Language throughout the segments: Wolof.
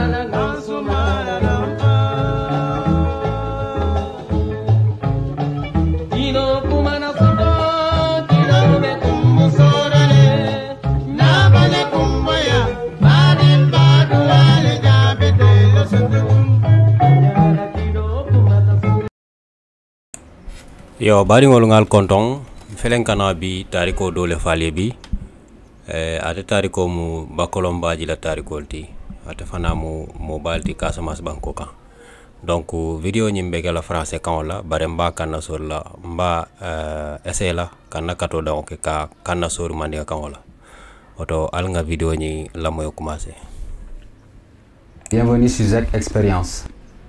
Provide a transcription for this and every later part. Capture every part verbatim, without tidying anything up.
Yo bari ngol ngal konton felen kana bi tariko dole fale bi eh ate tariko mu bakolombaji la tariko ti ate fana mu mobile Casamance banko kan donc video nyimbe gala français kan la bare mba kana sur la mba euh essayer la kana kato da ke ka kana sur mandi kan wala auto al nga video ni la moy commencer. Bienvenue sur Z Expérience.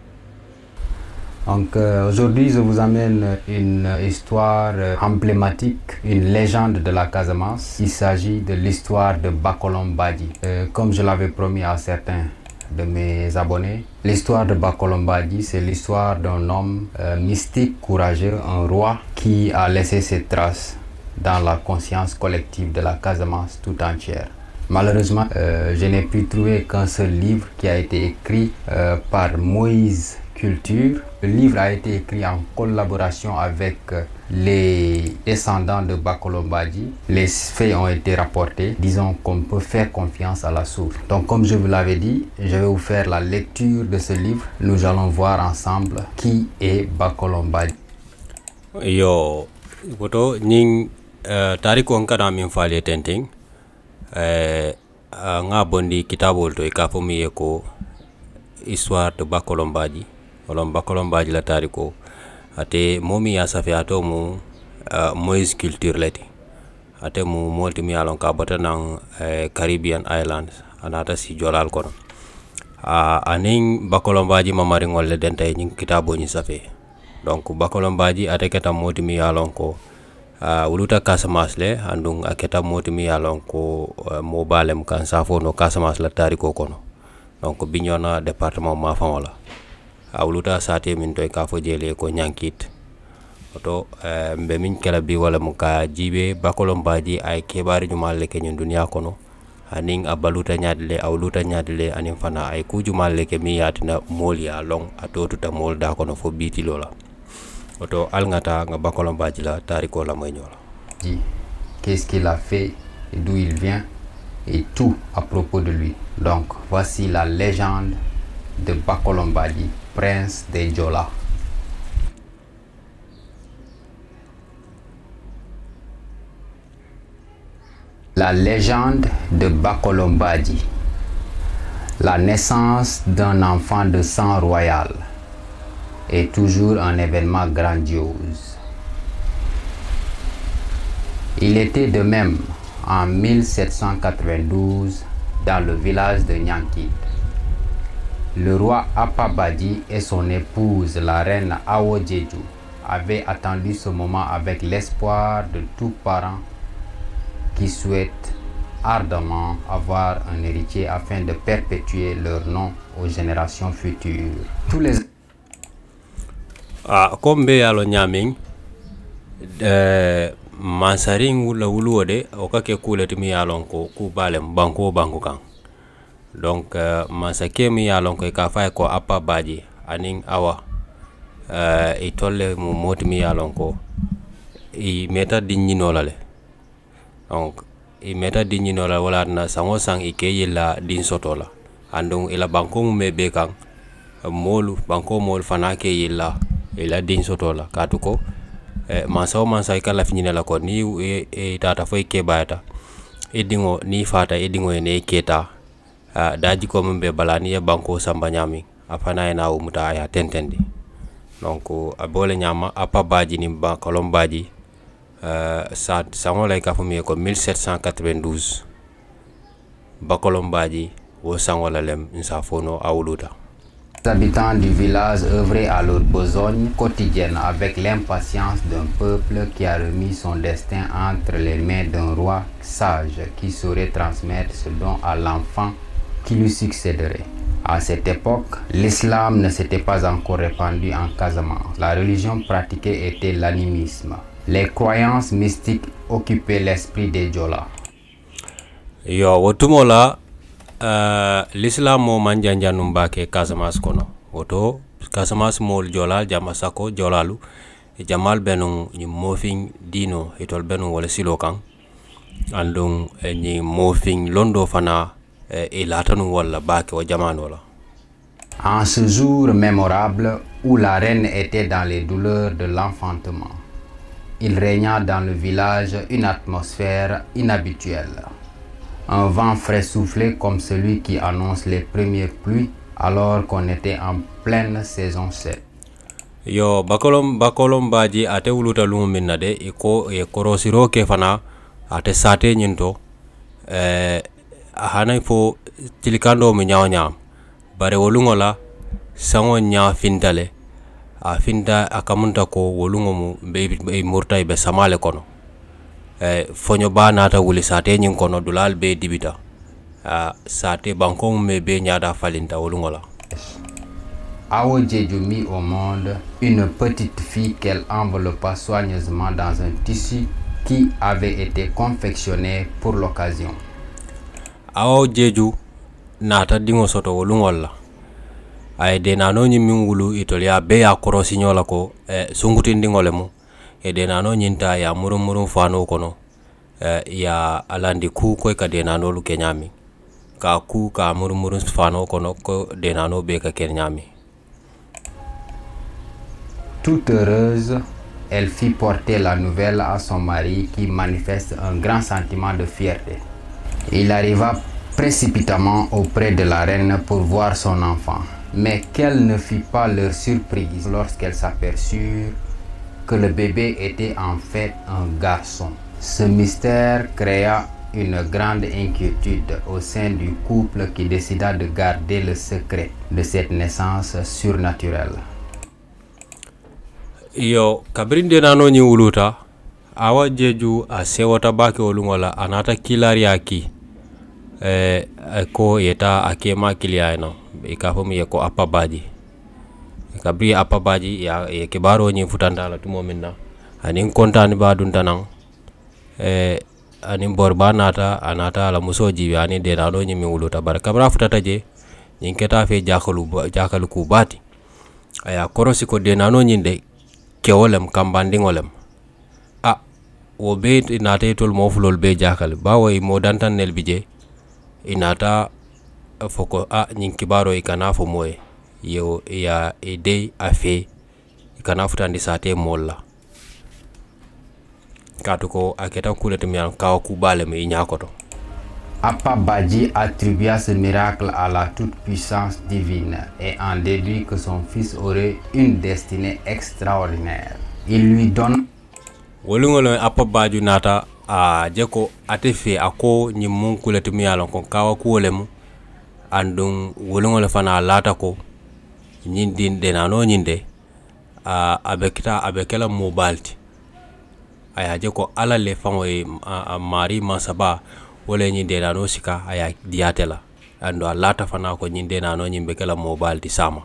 Donc euh, aujourd'hui je vous amène une histoire euh, emblématique, une légende de la Casamance. Il s'agit de l'histoire de Bakolom Badji. Euh, comme je l'avais promis à certains de mes abonnés, l'histoire de Bakolom Badji, c'est l'histoire d'un homme euh, mystique, courageux, un roi qui a laissé ses traces dans la conscience collective de la Casamance tout entière. Malheureusement, euh, je n'ai pu trouver qu'un seul livre qui a été écrit euh, par Moïse Culture. Le livre a été écrit en collaboration avec les descendants de Bakolom Badji. Les faits ont été rapportés. Disons qu'on peut faire confiance à la source. Donc comme je vous l'avais dit, je vais vous faire la lecture de ce livre. Nous allons voir ensemble qui est Bakolom Badji. Yo, koto ning tariko nkada min fale tenting eh nga bondi kitabol to ka fomi ko histoire de Bakolom Badji. Olom Bakolom Badji la tariko ate momi ya safi ato mu uh, Moïse Culture leti ate mu molti mi alon ka bota nan uh, Caribbean Islands anata si jolal kono uh, aning Bakolom Badji mamari ngolle denta nying kitabo ni safi donc Bakolom Badji ate keta moti mi alon ko uh, wuluta Casamance le andung aketa moti mi alon ko uh, mo balem kan safo no Casamance la tariko kono donc Bignona département ma famola awluta sate min toy ka fo jele ko nyankit oto uh, mbe min kala bi wala muka jibe Bakolom Badji ay kebari jumal le kenyon dunya kono aning abaluta nyadle awluta nyadle aning fana ay ku jumal le ke mi yatina molia long atotu ta mol da kono fo biti lola oto alngata nga Bakolom Badji la tariko la moy nyola. Qu'est-ce qu'il a fait et d'où il vient et tout à propos de lui. Donc voici la légende de Bakolom Badji, prince des Diola. La légende de Bakolom Badji. La naissance d'un enfant de sang royal est toujours un événement grandiose. Il était de même en mille sept cent quatre-vingt-douze dans le village de Nyankit. Le roi Apa Badji et son épouse, la reine Awo Djedju, avaient attendu ce moment avec l'espoir de tout parent qui souhaite ardemment avoir un héritier afin de perpétuer leur nom aux générations futures. Tous les ah comme be yalo nyaming euh mansaring wula wuluode o kake kuleti mi yalon ko ku balem banko banko kan donc uh, masake mi yalon ko ka fay ko Apa Badji aning awa euh e tolle mu moti mi yalon ko i meta dinino lale donc i meta dinino la wala na sango sang i ke yilla din sotola andong ila banko mu mebe kan molu banko mol fana ke yilla ila din sotola katuko eh, mansaw mansay kala finina la ko ni e, e tata foy ke bayata edingo ni fata edingo ne keta uh, daji ko mbe balani e banko samba nyami afana ena umuta ya tentendi donc abole nyama Apa Badji ni Bakolom Badji euh sa sango lay ka fami ko mille sept cent quatre-vingt-douze Bakolom Badji wo sango la lem insafono awluta. Les habitants du village œuvraient à leur besogne quotidienne avec l'impatience d'un peuple qui a remis son destin entre les mains d'un roi sage qui saurait transmettre ce don à l'enfant qui lui succéderait. À cette époque, l'islam ne s'était pas encore répandu en Casamance. La religion pratiquée était l'animisme. Les croyances mystiques occupaient l'esprit des Diola. Yo wotumola uh, l'islam mo manjanjanum bake Casamance kono oto Casamance mol jolal jama sako jolalu e jamal benu ni mofing dino etol benu wala silo kan andung e ni mofing londo fana e, e latanu wala bake o jamano la. En ce jour mémorable où la reine était dans les douleurs de l'enfantement, il régna dans le village une atmosphère inhabituelle. Un vent frais soufflait comme celui qui annonce les premières pluies alors qu'on était en pleine saison sèche. Yo bakolom bakolom baji ate wuluta lumu minna de iko e korosiro ke fana ate sate nyinto eh hana fo tilikando mi nyaaw nyaam bare wolungo la sango nya findale a finda akamunta ko wolungo mu be be murtay be samale kono eh fonyo ba nata wuli sate nyin kono dulal be dibita a sate banko me be nyaada falinta wolungo la. Awo Diédhiou mit au monde une petite fille qu'elle enveloppa soigneusement dans un tissu qui avait été confectionné pour l'occasion. Awo Diédhiou nata dingo soto wolungol la ay de nano nyimin wulu itolia be ya korosi nyola ko eh, sunguti ndingole mu e de nano nyinta ya murum murum fano kono eh, ya alandi ku ko ka de nano lu kenyami ka ku ka murum murum fano kono ko de nano be ka kenyami. Toute heureuse, elle fit porter la nouvelle à son mari qui manifeste un grand sentiment de fierté. Il arriva précipitamment auprès de la reine pour voir son enfant. Mais quelle ne fut pas leur surprise lorsqu'elles s'aperçurent que le bébé était en fait un garçon. Ce mystère créa une grande inquiétude au sein du couple qui décida de garder le secret de cette naissance surnaturelle. Yo kabrinde nano nyi wuluta Awa Diédhiou a sewata bake olungola anata kilari aki eh ko yeta akema kiliana ikafum yeko apabaji kabri apabaji ya e kibaro nyi futandala tumo minna anin kontani ba dun tanan eh anin borba nata anata la musoji yani de nano nyi mi wuluta bar kabra futata je nyin keta fe jakalu jakalu ku bati aya korosi ko de nano nyi de kewolem kambandingolem a wo be inata tol mo fulol be jakal bawo mo dantan nel bije inata foko a nyin kibaro ikana fo moy yo ya ede afe ikana futandi sate molla katuko aketa kulete mi an kaw ku bale me nyakoto. Appa Badji attribua ce miracle à la toute-puissance divine et en déduit que son fils aurait une destinée extraordinaire. Il lui donne wolungolo Appa Badji nata a jeko atefe ako nyimun kulete mi alon kon kawa ku wolemu andung wolungolo fana lata ko nyindin de nano nyinde a abekita abekela mobalti aya jeko ala le fango e mari masaba wole nyinde nano sika aya diatela ando alata fana ko nyinde nano nyimbe kala mobalti sama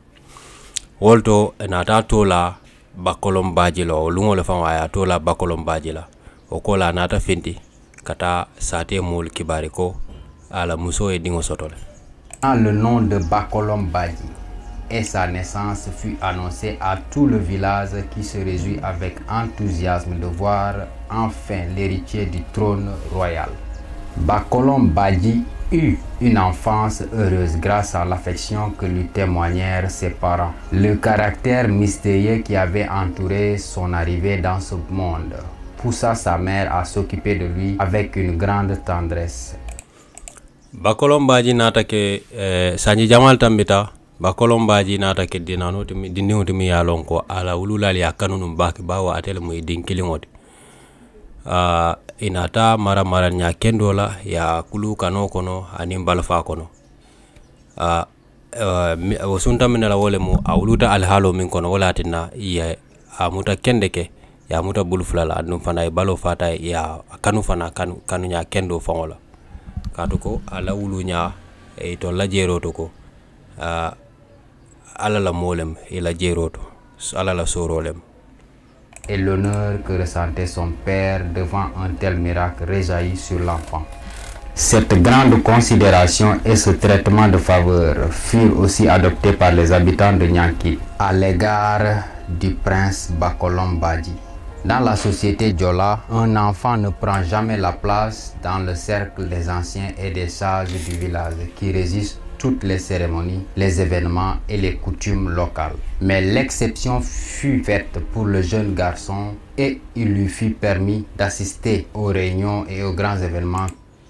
wolto nata tola bakolom Badji lo lungo le fango aya tola bakolom Badji la okola nata finti kata sate mol kibari ko ala muso e dingo sotole. Le nom de Bakolom Badji et sa naissance fut annoncé à tout le village qui se réjouit avec enthousiasme de voir enfin l'héritier du trône royal. Bakolom Badji eut une enfance heureuse grâce à l'affection que lui témoignèrent ses parents. Le caractère mystérieux qui avait entouré son arrivée dans ce monde poussa sa mère à s'occuper de lui avec une grande tendresse. Bakolom Badji nata ke eh, sanji jamal tambita Bakolom Badji nata ke dinano timi dinno timi yalon ko ala wululali akanunu baki bawa atele mu dinkilingoti uh, inata mara mara nya kendola ya kulu kano kono anim balfa kono uh, uh, wasunta minala wole mu awuluta alhalo min kono wala tinna ya amuta kendeke ya muta bulfulala andum fana balo fata ya kanu fana kanu kanu nya kendo fongola katuko ala wulu nya e to la jeroto ko uh, ala la molem e la jeroto ala la sorolem. Et l'honneur que ressentait son père devant un tel miracle réjaillit sur l'enfant. Cette grande considération et ce traitement de faveur furent aussi adoptés par les habitants de Niankit à l'égard du prince Bakolom Badji. Dans la société Diola, un enfant ne prend jamais la place dans le cercle des anciens et des sages du village qui régissent toutes les cérémonies, les événements et les coutumes locales. Mais l'exception fut faite pour le jeune garçon et il lui fut permis d'assister aux réunions et aux grands événements.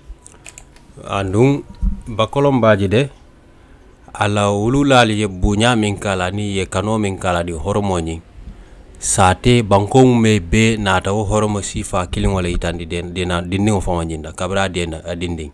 Andung Bakolom Badji de ala ululali ye bunya min kala ni ye kano min kala di hormoni sate banko me be nata o hormo sifa kilin wala itandi den dina dinni o fawanyinda kabra den adinding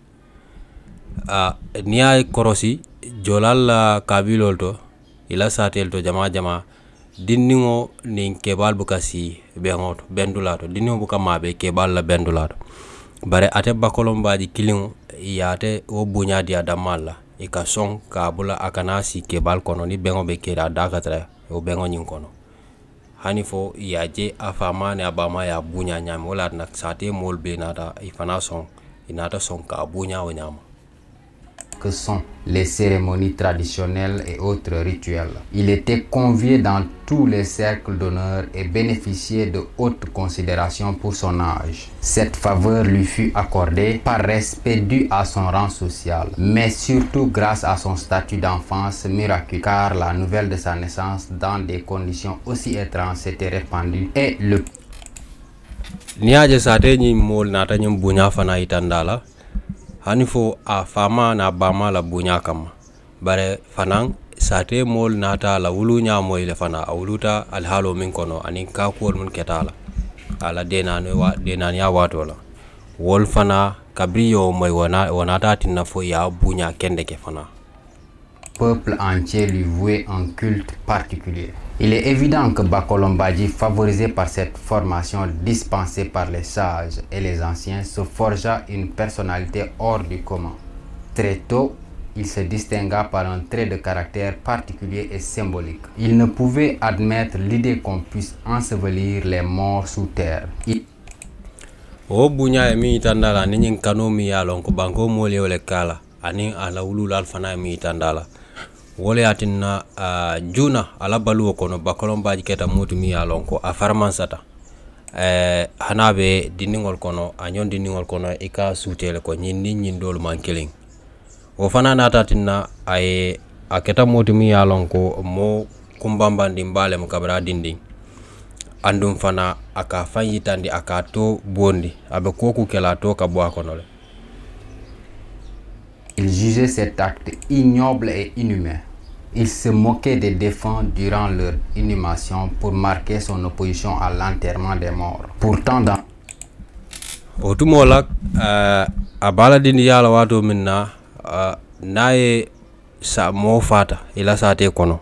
a niya korosi jolal kabilol to ila satel to jama jama dinningo nin kebal bukasi bengoto bendulato dinningo buka mabe kebal la bendulato bare ate Bakolom Badji kilin yate o bunya dia damalla e ka son ka bula akana si kebal kono ni bengo be kera dakatra o bengo nyin kono hani fo yaje afama ne abama ya bunya nyam wala nak sate mol be nata ifana son inata son ka bunya o nyama. Que sont les cérémonies traditionnelles et autres rituels. Il était convié dans tous les cercles d'honneur et bénéficiait de haute considération pour son âge. Cette faveur lui fut accordée par respect dû à son rang social, mais surtout grâce à son statut d'enfance miraculeux, car la nouvelle de sa naissance dans des conditions aussi étranges s'était répandue et le niaje sate ni mol nata nyum bunya fana itandala hanifo a fama na bama la bunya kama bare fanang sate mol nata la wulunya moy le fana awluta al halo min kono anin ka ko mun ketala ala dena no wa dena ya wato la wol fana kabriyo moy wana wanata tinna fo ya bunya kende ke fana. Peuple entier lui vouait un culte particulier. Il est évident que Bakolom Badji, favorisé par cette formation dispensée par les sages et les anciens, se forgea une personnalité hors du commun. Très tôt, il se distingua par un trait de caractère particulier et symbolique. Il ne pouvait admettre l'idée qu'on puisse ensevelir les morts sous terre. Il... O bunya mi tandala ni kanu mi yalon ko banko mole ole kala ani ala ulul alfana mi tandala wole atinna uh, juna ala balu kono Bakolom Badji keta mutu mi yalon ko a farmansata eh hanabe diningol kono anyon diningol kono ika sutele ko nyinni nyindol mankeling wo fana nata tinna ay aketa mutu mi yalon ko mo kumbambandi mbale mo kabra dinding andum fana aka fanyitandi aka to bondi abe koku kela to ka bwa kono le. Il jugeait cet acte ignoble et inhumain. Il se moquait des défunts durant leur inhumation pour marquer son opposition à l'enterrement des morts. Pourtant, dans Otumolak uh, abala dindi yala wato minna uh, naye sa mo fata ila sate kono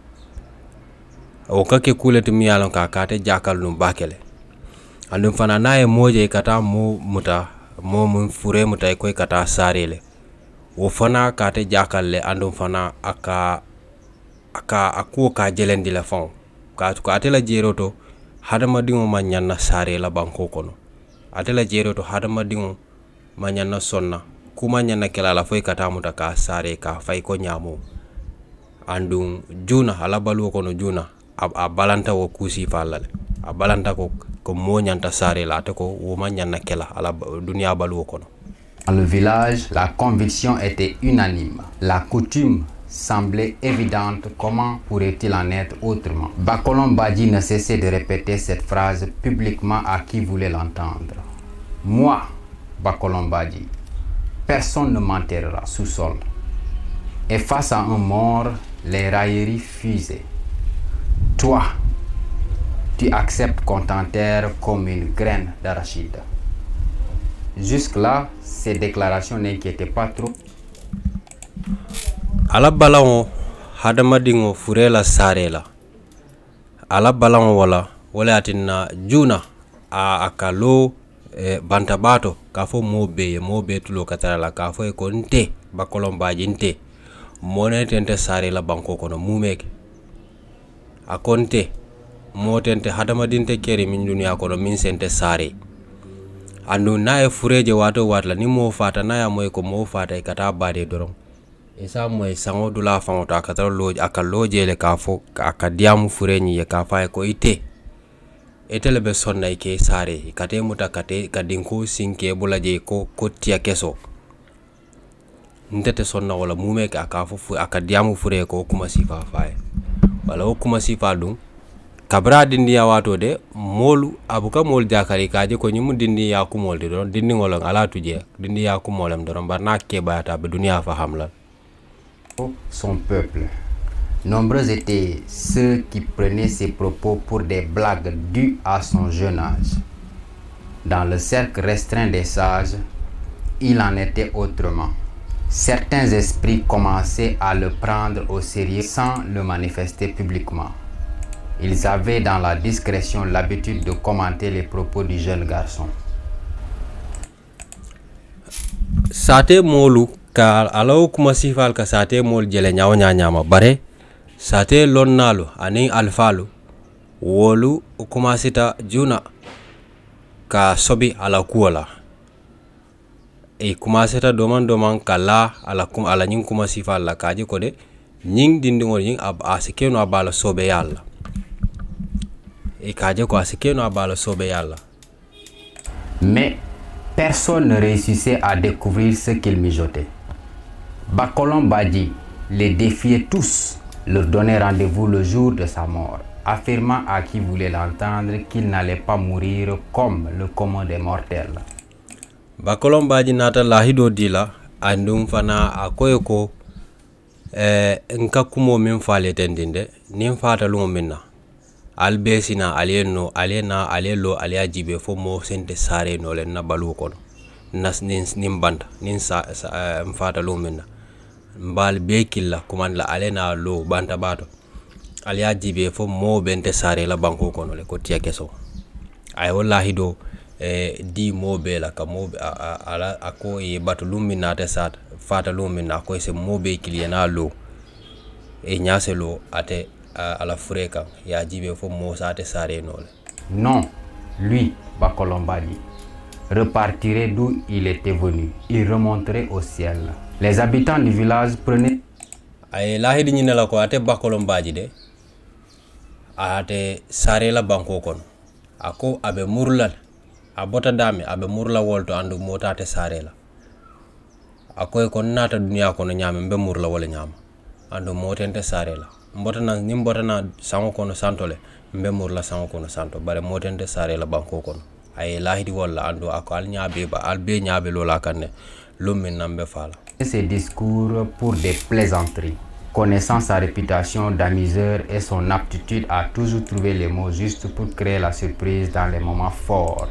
o kake kuleti mi yalon ka kate jakal num bakele andum fana naye moje kata mo muta mo mun fure muta koy kata sarele wo fana kate jakal le andum fana aka aka akuo ka jelendi la fon ka ko atela jeroto hadama dingo manyanna sare la banko kono atela jeroto hadama dingo manyanna sonna kuma nyanna kala la foy kata muta ka sare ka fay ko nyamo andum juna ala balu kono juna a balanta wo kusi falale a balanta ko ko mo nyanta sare la te ko wo manyanna kala ala dunya balu kono. Dans le village, la conviction était unanime. La coutume semblait évidente. Comment pourrait-il en être autrement? Bakolom Badji ne cessait de répéter cette phrase publiquement à qui voulait l'entendre. Moi, Bakolom Badji, personne ne m'enterrera sous sol. Et face à un mort, les railleries fusaient. Toi, tu acceptes qu'on t'enterre comme une graine d'arachide. Jusque-là, ces déclarations n'inquiétaient pas trop. Ala balao hadama dingo furela sarela. Ala balao wala wala atina juna a akalo e, bantabato kafo mobe mobe tulo katala kafo e konte Bakolom Badji nte mone tente sarela banko kono mumeke akonte mo tente hadama dinte keri min dunya kono min sente sare andu na e fureje wato watla ni mo fata na ya moy ko mo fata e kata bade doron isa moy sango dula famota akata loje akal loje le ka fo aka diamu fureñi ye ka fa ko ite etele be sonna ke sare kate muta kate kadinko sinke bulaje ko ko tiya keso ndete sonna wala mume ka aka fo aka diamu fure ko kuma sifa fa wala o kuma sifa dum kabra dindi ya wato de molu abuka mol jakari kaje ko nyimu dindi ya ku mol de don dindi ngolon ala tuje dindi ya ku molam don barna ke bayata be dunia fa hamla son peuple. Nombreux étaient ceux qui prenaient ses propos pour des blagues dues à son jeune âge. Dans le cercle restreint des sages, il en était autrement. Certains esprits commençaient à le prendre au sérieux sans le manifester publiquement. Ils avaient dans la discrétion l'habitude de commenter les propos du jeune garçon. Sate molu ka alaw kuma sifal ka sate mol jele nyaaw nyaama bare sate lonnalu ani alfalu wolu kuma sita juna ka sobi ala kuwala e kuma sita doman doman kala ala kum ala nyin kuma sifal la kaji ko de nyin dindingol nyin ab asikeno abala sobe yalla e kaje ko asikeno abala sobe yalla. Mais personne ne réussissait à découvrir ce qu'il mijotait. Bakolom Badji les défiait tous, leur donnait rendez-vous le jour de sa mort, affirmant à qui voulait l'entendre qu'il n'allait pas mourir comme le commun des mortels. Bakolom Badji nata lahido dila andum fana akoyoko eh nka kumo min fale tendinde nim fata lumo minna albesina alieno aliena alelo alia jibe fo mo sente sare no len na balu kono nas nin nim banda nin sa, sa uh, mfata lumo minna mbal be killa kuman la alena lo banta bato alia jibe fo mo bente sare la banko kono le ko tiya keso ay wallahi do eh di mo be la ka mo ala ako e bato lumina te sat fata lumina ko se mo be kiliena lo e nyase lo ate à la fréquence ya jibe fo mo sate sare nole. Non, lui Bakolom Badji repartirait d'où il était venu, il remonterait au ciel. Les habitants du village prenaient ay lahidi ni la ko ate Bakolom Badji de ate sare la banko kono ako abe murlal abota dame abe murla wolto andu mota ate sare la ako ko nata dunia kono nyame mbe murla wala nyama andu motente sare la mbotana ni mbotana sango kono santole mbe murla sango kono santo bare motente sare la banko kono ay lahidi wala andu ako al nyaabe ba al be nyaabe lola kanne lumin nambe fala. Ses discours pour des plaisanteries. Connaissant sa réputation d'amuseur et son aptitude à toujours trouver les mots justes pour créer la surprise dans les moments forts.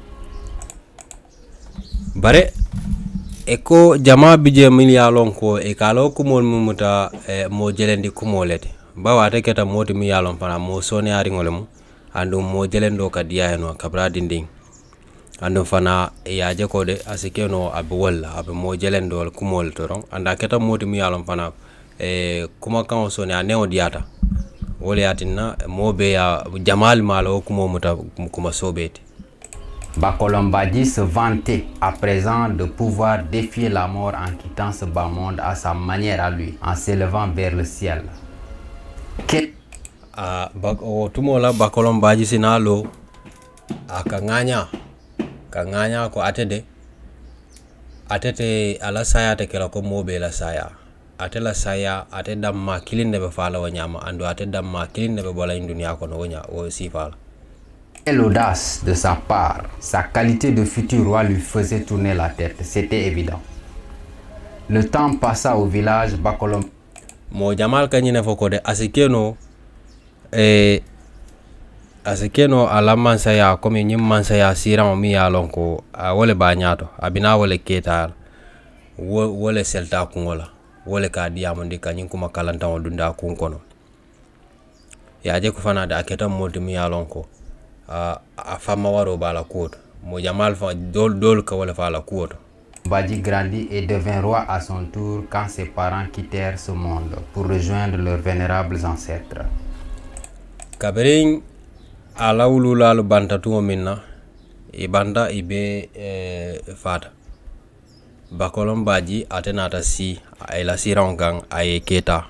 Bare eko jama bije milia lonko e kalo kumol mumuta e mo jelendi kumolete bawa te keta moti mi yalon pana mo sone ari ngolemu andu mo jelendo ka diya no kabra dinding andu fana e yaje ko de asikeno abe walla abe mo jelendo kumol toron anda keta moti mi yalon pana e kuma kan sone aneo diata wole atinna mo be ya jamal malo kumo muta kuma sobeti. Bakolom Badji se vantait à présent de pouvoir défier la mort en quittant ce bas monde à sa manière à lui, en s'élevant vers le ciel. Quel... Ah, bak o tumola Bakolom Badji sinalo akanganya kanganya ko atede atete ala saya te kala ko mobe la saya atela saya ate damma kilinde be fala wanyama ando ate damma kilinde be bola dunia ko no wonya o sifala. Quelle audace de sa part, sa qualité de futur roi lui faisait tourner la tête, c'était évident. Le temps passa au village Bakolom. Mo jamal kanyine foko de asikeno eh asikeno ala mansaya komi nyim mansaya siran mi ya lonko a wole ba nyato abina wole keta wole selta kungola wole ka diamondi kanyin kuma kalanta dunda kun kono ya je ko fana da aketa molti mi ya lonko a a fama waro bala koto mo jamal fa dol dol ka wala fa la koto. Badji grandit et devint roi à son tour quand ses parents quittèrent ce monde pour rejoindre leurs vénérables ancêtres. Kaberin ala wululalu bantatu minna ibanda ibe eh, fata Bakolom Badji atenata si ay la sirangang ay keta.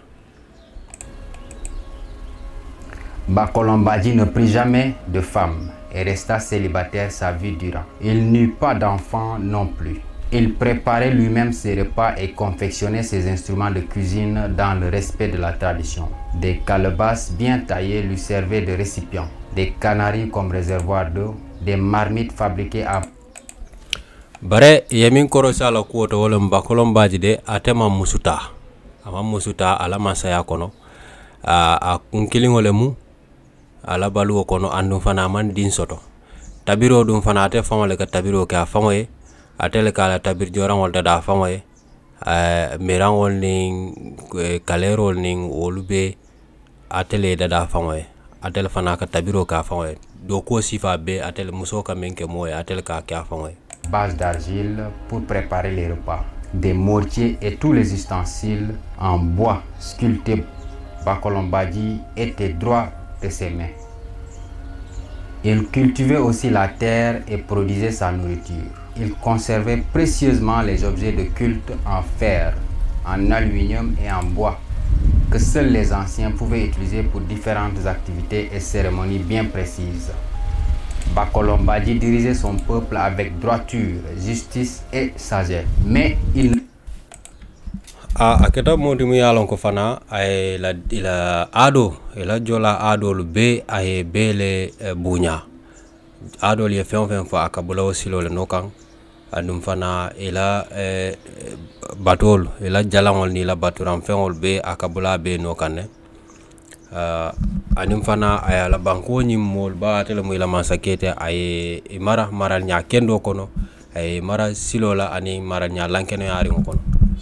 Bakolom Badji ne prit jamais de femme et resta célibataire sa vie durant. Il n'eut pas d'enfant non plus. Il préparait lui-même ses repas et confectionnait ses instruments de cuisine dans le respect de la tradition. Des calebasses bien taillées lui servaient de récipients, des canaries comme réservoir d'eau, des marmites fabriquées à bare yemin koro sala kuoto wala Bakolom Badji de atema musuta ama musuta ala masaya kono a a kunkilingole mu ala balu kono andum fana man din soto tabiro dum fana te famale ka tabiro ka famoye atele kala tabir jorangol da famoye euh mirangol ning kalerol ning wolube atele da famoye atele fana ka tabiro ka famoye do ko sifa be atele muso ka menke moye atele ka ka famoye base d'argile pour préparer les repas, des mortiers et tous les ustensiles en bois sculptés. Bakolom Badji était droit de ses mains. Il cultivait aussi la terre et produisait sa nourriture. Il conservait précieusement les objets de culte en fer, en aluminium et en bois que seuls les anciens pouvaient utiliser pour différentes activités et cérémonies bien précises. Bakolom Badji dirigeait son peuple avec droiture, justice et sagesse. Mais il a aketa modi mu yalon ko fana ay la ila ado ila jola ado lu be ay bele e, bunya ado li fen fen fa akabula wasilo le nokan andum fana ila e, batol ila jalangol ni la baturam fenol be akabula be nokan ne Uh, anim fana ay la banko nyim mol ba tele muy la masakete ay mara maral nya kendo kono ay mara silola ani maral nya lankeno yari kono.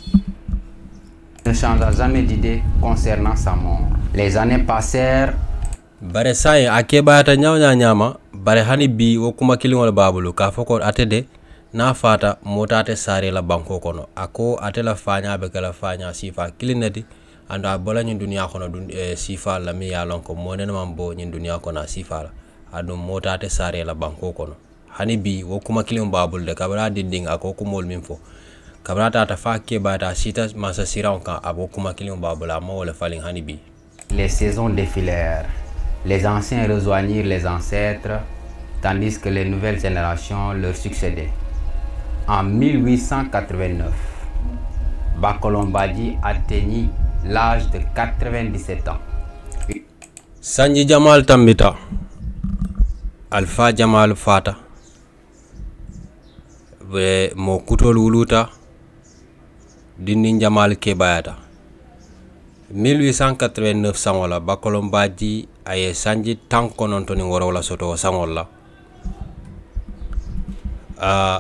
Ne changea jamais d'idée concernant sa mort. Les années passèrent. Bare say akeba ta nyaw nya nyama bare hani bi wo kuma kilingol babulu ka foko atede na fata motate sare la banko kono ako atela fanya be kala fanya sifa kilinati anda bola nyin dunia kono dun e sifa la mi yalon ko monen mambo nyin dunia kono sifa la adu motate sare la banko kono hani bi wo kuma kilim babul de kabra dinding ako ko mol min fo kabra ta ta fakke bata sita masa siran kan abo kuma kilim babul amma wala falin hani bi. Les saisons défilèrent. Les anciens rejoignirent les ancêtres tandis que les nouvelles générations leur succédaient. En mille huit cent quatre-vingt-neuf, Bakolom Badji atteignit l'âge de quatre-vingt-dix-sept ans. Sanji Jamal tambita Alpha Jamal fata be mo kutol wuluta dindin Jamal kebayata mille huit cent quatre-vingt-neuf sangola Bakolom Badji ay sanji tankonontoni worola soto sangola a uh,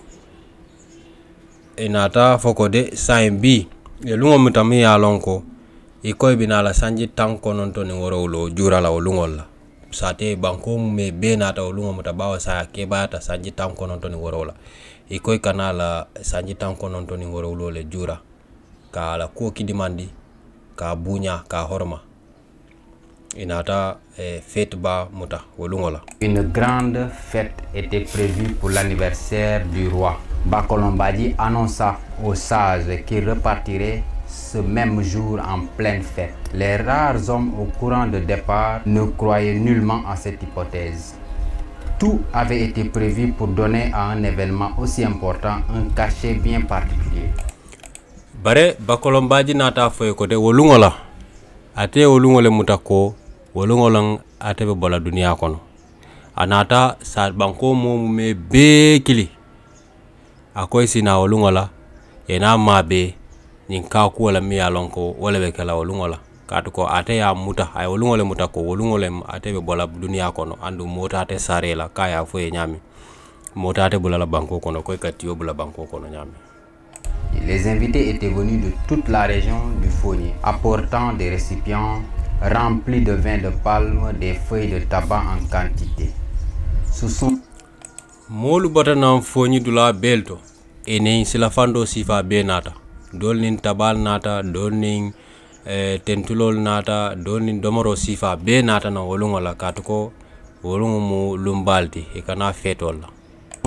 inata foko de saimbi e lungo mutami ya lonko e koy binala sanji tanko non to ni worowlo jurala o lungol la sate banko me benata o lungo mutabawa sa ke bata sanji tanko non to ni worola e koy kanala sanji tanko non to ni worowlo le jura ka la ko kidimandi ka bunya ka horma inata e fête ba muta o lungola. Une grande fête était prévue pour l'anniversaire du roi. Bakolom Badji annonça aux sages qu'il repartirait ce même jour en pleine fête. Les rares hommes au courant de départ ne croyaient nullement à cette hypothèse. Tout avait été prévu pour donner à un événement aussi important un cachet bien particulier. Bare Bakolom Badji nata foy ko de wolungola ate wolungole mutako wolungolang ate be bola dunia kono anata sa banko mo me be kili akoy sina wolungola ena mabe nin ka ko la mi yalonko wala be kala wolungola katu ko ate ya muta ay wolungole muta ko wolungole ate be bola dunia kono andu mota ate sarela kaya fo e nyami mota ate bola la banko kono koy katiyo bola banko kono nyami. Les invités étaient venus de toute la région du Fogné, apportant des récipients remplis de vin de palme, des feuilles de tabac en quantité. Ce sont molu batanan Fogné dula belto ene sila fando sifa be nata dol nin tabal nata dol nin eh, tentulol nata dol nin domoro sifa be nata na wolungola katuko wolungu mu lumbalti e kana fetol la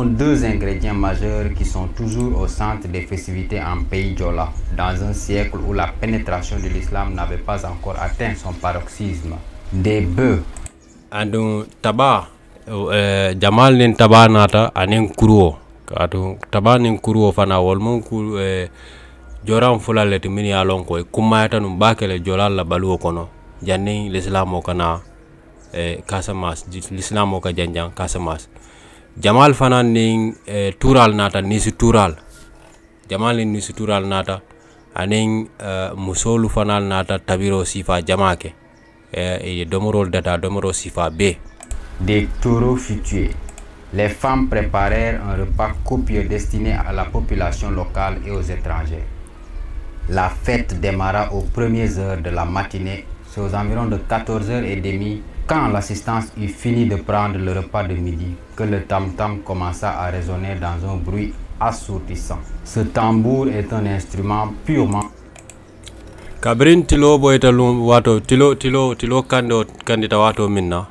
Deux ingrédients majeurs qui sont toujours au centre des festivités en pays Diola, dans un siècle où la pénétration de l'islam n'avait pas encore atteint son paroxysme. Des bœufs. Andun taba eh, jamal nin taba nata anin kuruo katu taba nin kuruo fana wol mon ku eh, joram fulale ti min ya lon ko kumayata num bakele jolal la baluo kono janni l'islam o kana eh, kasamas l'islam o ka janjang kasamas jamal fana nin eh, tural nata nisi tural jamal nin nisi tural nata anin eh, musolu fana nata tabiro sifa jamake et domorol data domoro sifa B. Des taureaux fûtués. Les femmes préparèrent un repas copieux destiné à la population locale et aux étrangers. La fête démarra aux premières heures de la matinée, c'est aux environs de quatorze heures trente, quand l'assistance eut fini de prendre le repas de midi, que le tam-tam commença à résonner dans un bruit assourdissant. Ce tambour est un instrument purement kabrin tilo boyta lum wato tilo tilo tilo kando kandita wato minna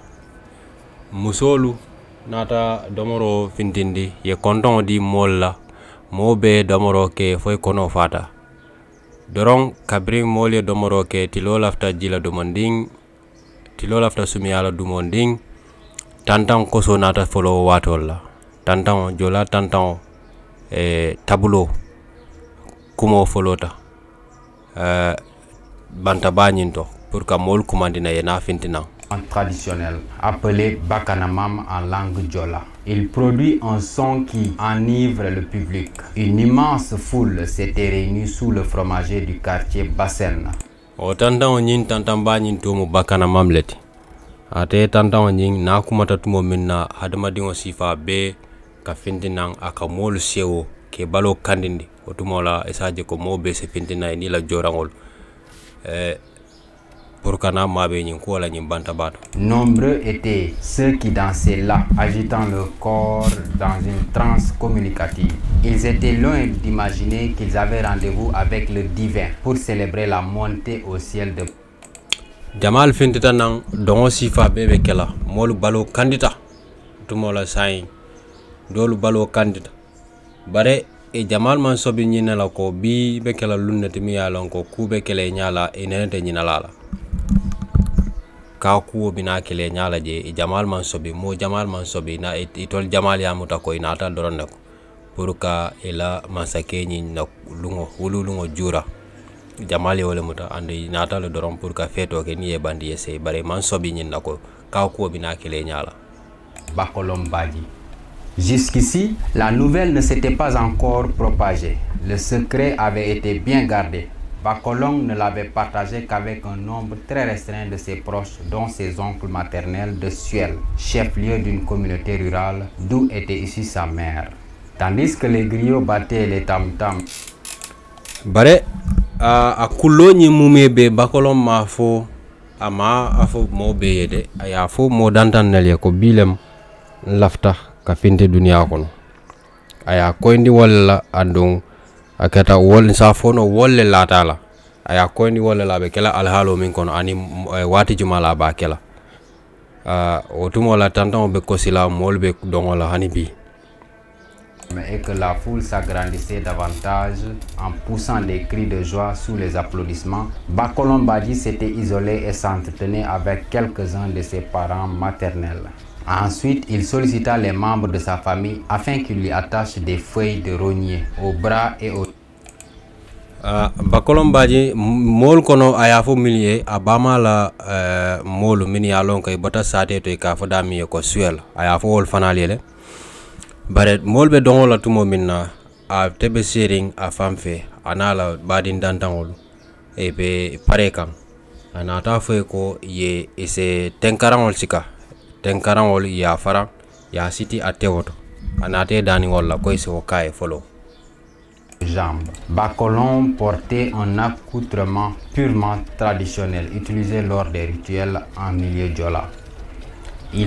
musolu nata domoro fintindi ye konton di molla mobe domoro ke foy kono fata doron kabrin molye domoro ke tilo lafta jila dumonding tilo lafta sumiyala dumonding tantan koso nata folo watolla tantan jola tantan e tabulo kumo folota euh banta bañinto pour que mol commandina yena fintina traditionnel appelé bakanamam en langue diola. Il produit un son qui enivre le public. Une immense foule s'était réunie sous le fromager du quartier Bassène. O tantan ñin tantan bañinto mo bakanamam leti ate tantan ñin na kumata tumo minna hadamadiŋo sifa be ka fintinan aka molu sewo ke balo kandindi o tumola esaje ko mo be se fintina ni la joraŋol Eh, pour kana mabe ñin ko la ñin banta bato. Nombreux étaient ceux qui dansaient là, agitant leur corps dans une transe communicative. Ils étaient loin d'imaginer qu'ils avaient rendez-vous avec le divin pour célébrer la montée au ciel de Jamal fintita nan dongo sifa bebe kela molu balo kandita tumola sayin dolu balo kandita bare e jamal man sobi ñina la ko bi be kala lunnati mi ya lon ko ku be kele ñala e nenete ñina la ka ku bina kele ñala je e jamal man sobi mo jamal man sobi na e tol jamal ya muta ko ina ta doron ko pour ka ila masake ñi na lungo wulu lungo jura jamal ya wala muta ande nata le doron pour ka feto ke ni e bandi yese bare man sobi ñina ko ka ku bina kele ñala Bakolom Badji. Jusqu'ici, la nouvelle ne s'était pas encore propagée. Le secret avait été bien gardé. Bakolong ne l'avait partagé qu'avec un nombre très restreint de ses proches, dont ses oncles maternels de Suel, chef-lieu d'une communauté rurale d'où était issue sa mère. Tandis que les griots battaient les tam-tams. Bare a kullo ñi mumé be Bakolong ma fo ama afo mo be yede aya fo mo dantan nel ko bilem lafta ka finte duniya kono aya koyndi walla andun akata wol sa fono wolle latala aya koyndi walla labe kala alhalo min kono ani wati jumala ba kala uh, o tumola tantan be kosila molbe dongola hani bi et que la foule s'agrandissait davantage en poussant des cris de joie sous les applaudissements. Bakolom Badji s'était isolé et s'entretenait avec quelques-uns de ses parents maternels. Ensuite, il sollicita les membres de sa famille afin qu'ils lui attachent des feuilles de rognier aux bras et aux... Uh, Bakolom Badji mol kono aya fo milier abama la uh, molu mini ya lon kay bata sate to ka fo dami ko suel aya fo wol fanalele bare molbe dongo la tumo minna a tebe sering a famfe anala badin dantangol e be pare kan anata fo ko ye ese tenkarangol sika tenkarangol ya fara ya siti atewoto anate dani wala ko ese okaye follow jambes. Bakolom portait un accoutrement purement traditionnel utilisé lors des rituels en milieu diola. Il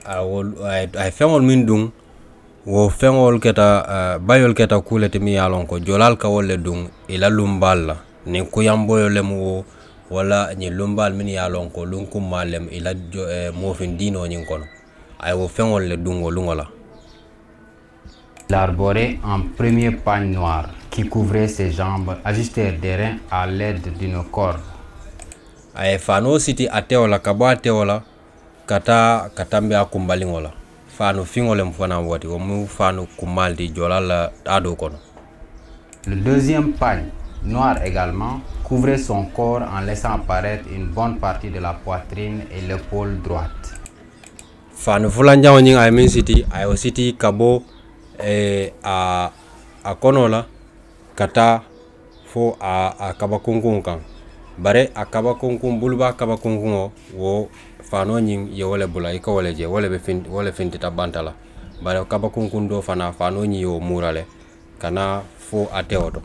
ay fengol min dung wo fengol keta bayol keta kulete mi yalon ko jolal ka wolle dung ila lumbal la ni ko yamboyo lem wo wala ni lumbal min yalon ko lunkum malem ila mofin dino nyin kono ay wo fengol le dung wo lungola Il arborait un premier pagne noir qui couvrait ses jambes, ajusté des reins à l'aide d'une corde. Aye fano siti ateola kabo ateola kata katambe akumbalingola. Fano fingole mfana wati omu fano kumaldi jolala ado kono. Le deuxième pagne, noir également, couvrait son corps en laissant apparaître une bonne partie de la poitrine et l'épaule droite. Fano fulanja wanying aymin siti ayo siti kabo e a a konola kata fo a a kaba kunkun kan bare a kaba kunkun bulba kaba kunkun wo fano nying ye wole bula ika wole je wole be fin wole fintita bantala bare kaba kunkun do fana fano nyi yo murale kana fo ateoto.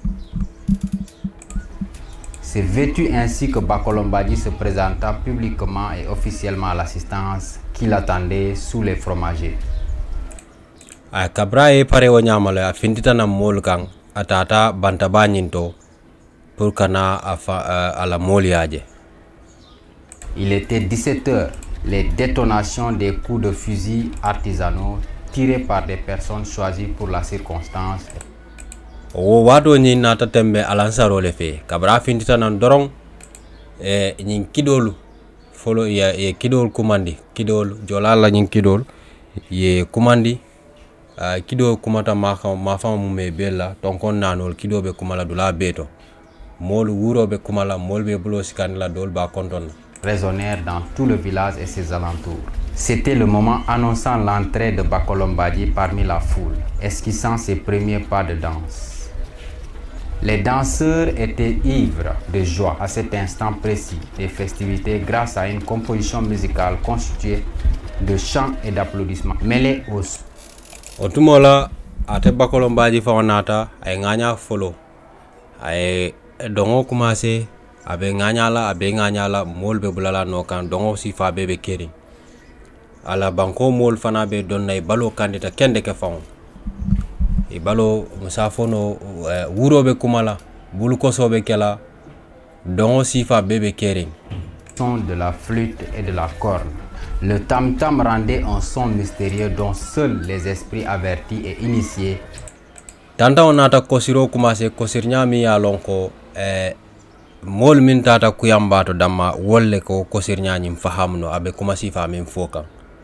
C'est vêtu ainsi que Bakolombadji se présenta publiquement et officiellement à l'assistance qui l'attendait sous les fromagers. A kabra e pare wo nyamale a fintita na mol kan atata banta banyinto pour kana afa uh, ala moliaje. Il était dix-sept heures. Les détonations des coups de fusil artisanaux tirés par des personnes choisies pour la circonstance. O wado ni nata tembe alansaro le fe kabra fintita nan dorong e nyin kidolu folo ya e kidol kumandi kidol jolala nyin kidol ye kumandi Uh, kido kumata maka mafa mume bella tonkon nanol kido be kumala dula beto mol wuro be kumala mol be bulo sikandla dol ba konton résonnèrent dans tout le village et ses alentours. C'était le moment annonçant l'entrée de Bakolombadji parmi la foule, esquissant ses premiers pas de danse. Les danseurs étaient ivres de joie à cet instant précis des festivités grâce à une composition musicale constituée de chants et d'applaudissements mêlés au otumola ate Bakolombadji fawnata ay nganya folo ay dongo commencé abe nganya la abe nganya la mol be bulala no kan dongo si fa bebe keri ala banko mol fana be don nay balo kandita kende ke fawn e balo musafono uh, wuro be kumala bulu koso be kala dongo si fa bebe keri son de la flûte et de la corne. Le tam-tam rendait un son mystérieux dont seuls les esprits avertis et initiés. Tanta onata kosiro kumase kosirnya mi ya lonko eh, mol min tata kuyambato dama wolle ko kosirnya nyim fahamno abe kumasi fa min foka.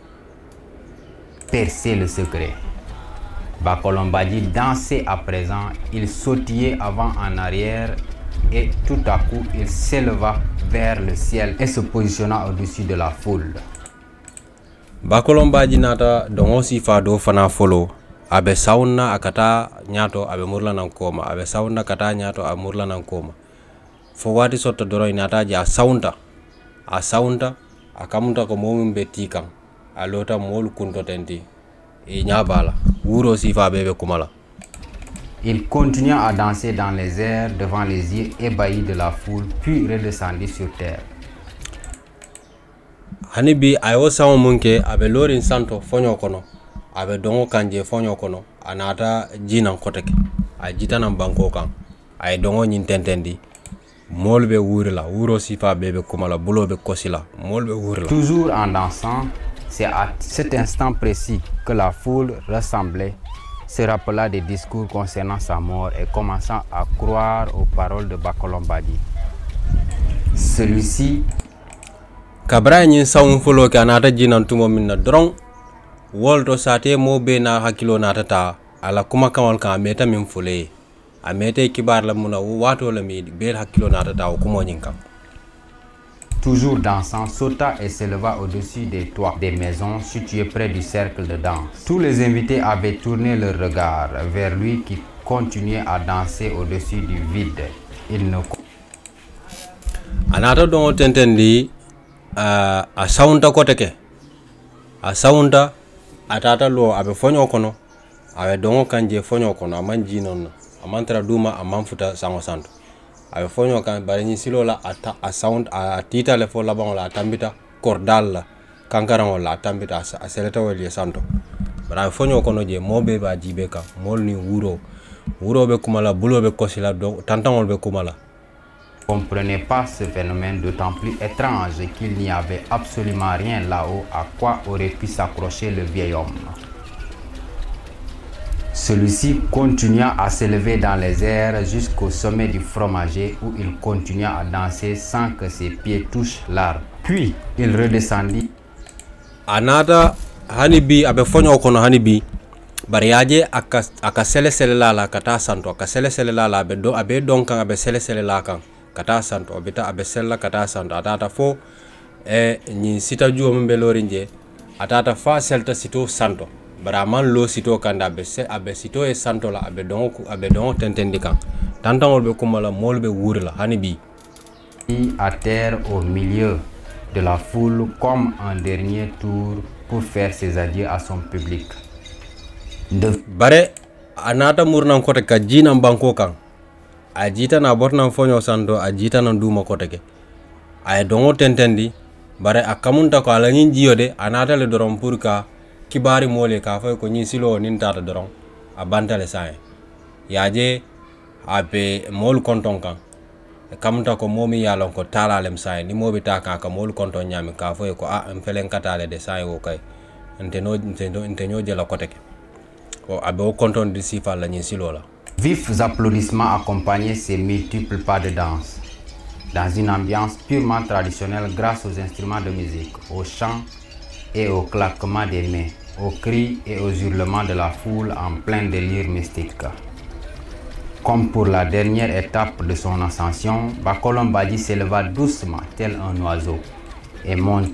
Percer le secret. Bakolombadji dansait à présent, il sautillait avant en arrière et tout à coup il s'éleva vers le ciel et se positionna au-dessus de la foule. Bakolombadji nata dongo si fa do fana folo abe sauna akata nyato abe murla nan koma abe sauna kata nyato abe murla nan koma fo wati soto doro inata ja saunta a saunta akamunta ko momum be tikam a lota mol kunto tenti e nyabala wuro si fa bebe kumala. Il continua à danser dans les airs devant les yeux ébahis de la foule puis redescendit sur terre. Hanibi ayo sawo munke abe lorin santo fonyo kono abe dongo kanje fonyo kono anata jinan koteke ay jitanan banko kan ay dongo nyin tentendi molbe wurila wuro sifa bebe kumala bulobe kosila molbe wurila. Toujours en dansant, c'est à cet instant précis que la foule ressemblait se rappela des discours concernant sa mort et commençant à croire aux paroles de Bakolombadji. Celui-ci kabra nyin sawun folo ka nata jinan tumo minna drong wolto sate mo be na hakilo nata ta ala kuma kawal ka meta min fole a meta kibar la muna wato la mi be hakilo nata ta kuma nyin kam. Toujours dansant, sauta et s'éleva au-dessus des toits des maisons situées près du cercle de danse. Tous les invités avaient tourné leur regard vers lui qui continuait à danser au-dessus du vide. Il ne anata don tentendi Uh, a saunta koteke a saunta atata lo abe fonyo kono abe dongo kanje fonyo kono amanji non amantra duma amanfuta sango santo abe fonyo kan bare ni silola ata a sound a tita le fo labon la tambita cordal la kankaran la tambita a seleta wali santo bara fonyo kono je mobe ba jibe ka mol ni wuro wuro be kumala bulo be kosila do tantangol be kumala. Comprenait pas ce phénomène d'autant plus étrange qu'il n'y avait absolument rien là-haut à quoi aurait pu s'accrocher le vieil homme. Celui-ci continua à s'élever dans les airs jusqu'au sommet du fromager où il continua à danser sans que ses pieds touchent l'arbre. Puis il redescendit. Anata hanibi abe fonyo kono hanibi bariaje aka aka sele sele la la kata santo aka sele sele la la abe do abe donkan abe sele sele la kan kata santo abita abe sele kata santo atata fo e ni sita juo mbe lorinje atata fa selta sito santo baraman lo sito kanda abe se abe sito e santo la abe don abe don tentendi kan tantangol be kumala molbe wurla hanibi à terre au milieu de la foule comme un dernier tour pour faire ses adieux à son public. De... bare anata murnan kote ka jina banko kan a jita na botnan fonyo santo a jita na duma kote ke ay dongo tentendi bare akamunta ko ala nyin jiyode anata le doron pour ka kibari mole ka fay ko nyin silo nin tata doron a bantale sae yaje abe mol konton kan kamunta ko momi yalon ko talalem sae ni mobi ta ka ka mol konton nyami ka fay ko a am felen katale de sae ko kay enteno enteno entenyo je la kote ke o abe o konton di sifa la nyin silo la. Vifs applaudissements accompagnaient ces multiples pas de danse dans une ambiance purement traditionnelle grâce aux instruments de musique, aux chants et au claquement des mains, aux cris et aux hurlements de la foule en plein délire mystique. Comme pour la dernière étape de son ascension, Bakolom Badji s'éleva doucement tel un oiseau et monte.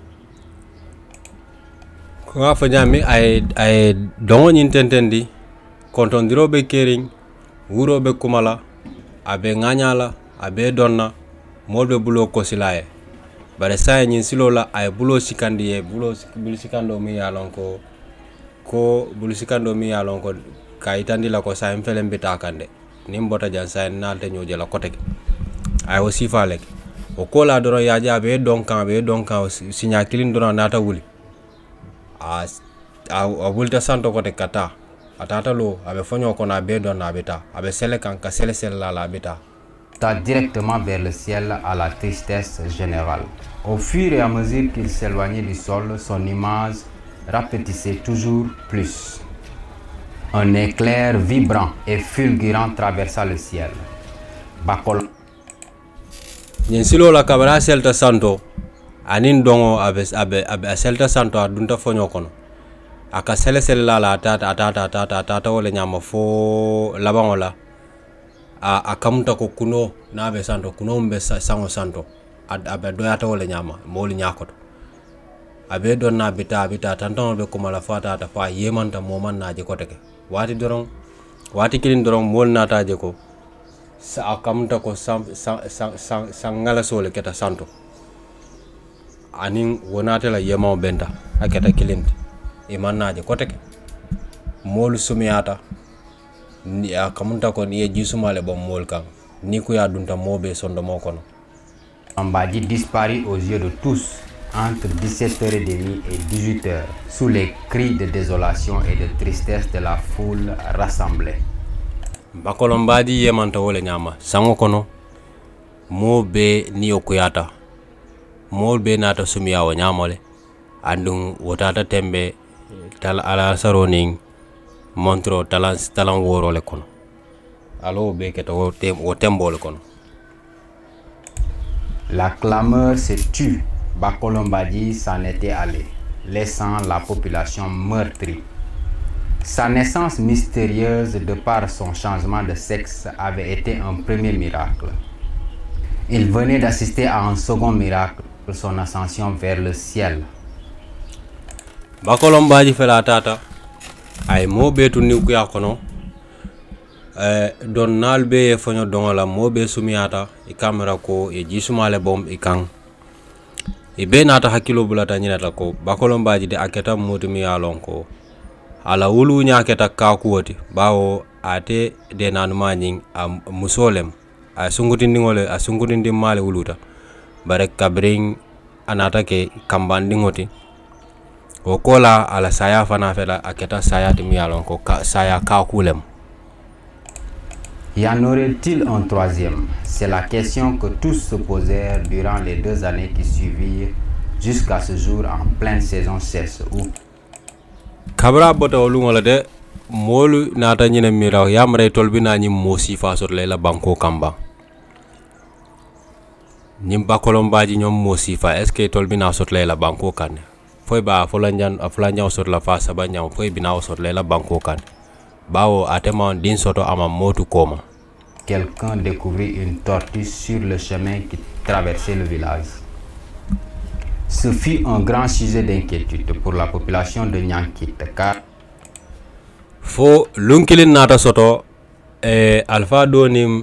Ko fa jami ay ay dongo nyin tentendi kontondiro be kering wuro be kumala abe nganyala abe donna molbe bulo ko silaye bare say nyin silola ay bulo sikandi e bulo bulo sikando mi yalon ko ko bulo sikando mi yalon ko kayitandi la ko say mfelem bita kande nim bota jan say nalte nyoje la kote ay o sifalek o kola doro yaja abe donkan abe donkan sinya kilin doro nata wuli a a bulta santo kote kata atata lo abe fonyo ko na be don na beta abe sele kan ka sele sele la la beta directement vers le ciel à la tristesse générale. Au fur et à mesure qu'il s'éloignait du sol, son image rapetissait toujours plus. Un éclair vibrant et fulgurant traversa le ciel. Bakol nyen silo la kabara selta santo anin dongo abe abe abe selta santo adunta fonyo kono aka sele sele la la tata tata tata tata wala nyama fo labangola a akamta ko kuno na be santo kuno mbe sango santo ad abe doyata wala nyama moli nyakoto abe don na bita bita tanton be kuma la fata ta fa yemanta moman naje ko teke wati doron wati kilin doron mol nata je ko sa akamta ko sam sang sang sang ngala sole keta santo anin wonata la yema benta aketa kilinti imannaje koteke molu sumiyata ni akamunta ko ni jisumale bom mol kan ni ko ya dunta mobe sondo mo kono. Badji disparut aux yeux de tous entre dix-sept heures trente et dix-huit heures sous les cris de désolation et de tristesse de la foule rassemblée. Bakolom Badji yemanta wole nyama sango kono mobe ni okuyata molbe nata sumiya o nyamole andung wotata tembe tal ala saroning montro talan talan woro le kono alo be keto wo tembo le kono. La clameur se tut. Bakolom Badji s'en était allé, laissant la population meurtrie. Sa naissance mystérieuse de par son changement de sexe avait été un premier miracle. Il venait d'assister à un second miracle, son ascension vers le ciel. Bakolom Badji fela tata ay mo betu ni ku yakono eh don nalbe fonyo dongola mo be sumiyata e camera ko e jisumale bom e kan e be nata hakilo bulata nyinata ko Bakolom Badji de aketa motumi yalon ko ala wulu nyaketa ka kuwoti bawo ate de nanuma nyin am musolem a sunguti ndingole a sunguti ndimale wuluta bare kabring anata ke kambandi ngoti o kola ala saya fana fela aketa saya timi yalon ko ka, saya ka kulem. Y en aurait-il un troisième? C'est la question que tous se posèrent durant les deux années qui suivirent jusqu'à ce jour en pleine saison sèche où kabra bota olungole de molu nata ñina miraw yamre tol bi na ñim mo sifa sot lay la banko kamba ñim bakolom baji ñom mo sifa est ce que tol bi na sot lay la banko kan foy ba fo la ñan afla ñaw sot la fa saba ñaw foy bi na sot lay la banko kan bawo atema din soto ama motu koma. Quelqu'un découvrit une tortue sur le chemin qui traversait le village. Ce fut un grand sujet d'inquiétude pour la population de Niankit car fo lunkilin nata soto e alfa donim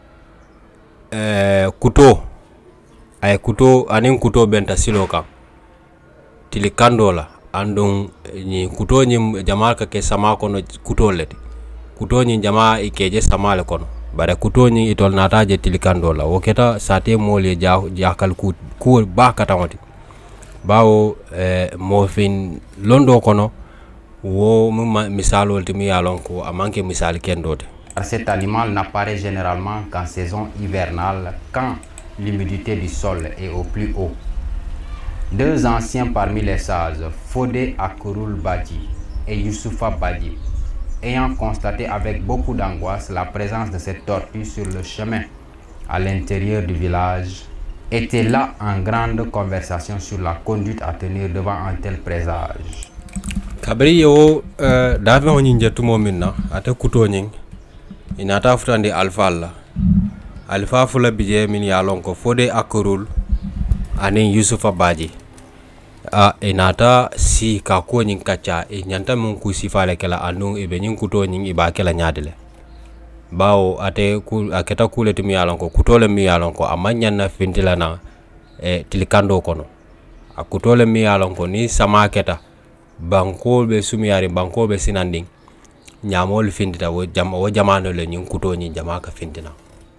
e kuto ay kuto anin kuto benta silo kan tili kandola andun ni kuto ni jamal ka ke sama kono kuto leti kuto ni jama ikeje samale kono bare kuto ni itol nata je tili kandola woketa sate mole ja jakal ku ku ba katamati bawo e mo fin londo kono wo misalo timi yalon ko amanke misal kendote. Cet animal n'apparaît généralement qu'en saison hivernale quand l'humidité du sol est au plus haut. Deux anciens parmi les sages, Fodé Akurul Badji et Youssoufa Badji, ayant constaté avec beaucoup d'angoisse la présence de cette tortue sur le chemin à l'intérieur du village, étaient là en grande conversation sur la conduite à tenir devant un tel présage. Kabri yo uh, dafe ho nyinje tumo minna ate kuto nying inata futandi alfa la alfa fula bije min ya lonko Fodé Akurul ani Youssoufa Badji a inata si ka ko nying kacha e nyanta mun ku sifale kala anu e be nying kuto nying iba kala nyaadile bawo ate ku aketa kule timi ya lonko kutole mi ya lonko amanya na fintila na e tilikando kono akutole mi ya lonko ni sama keta banko be sumiyari banko be sinanding nyamol findita wo jam wo jamano le nyun kuto nyi jamaka findina.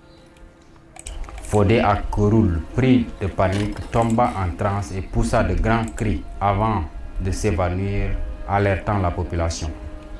Fodé Akurul, pris de panique, tomba en transe et poussa de grands cris avant de s'évanouir, alertant la population.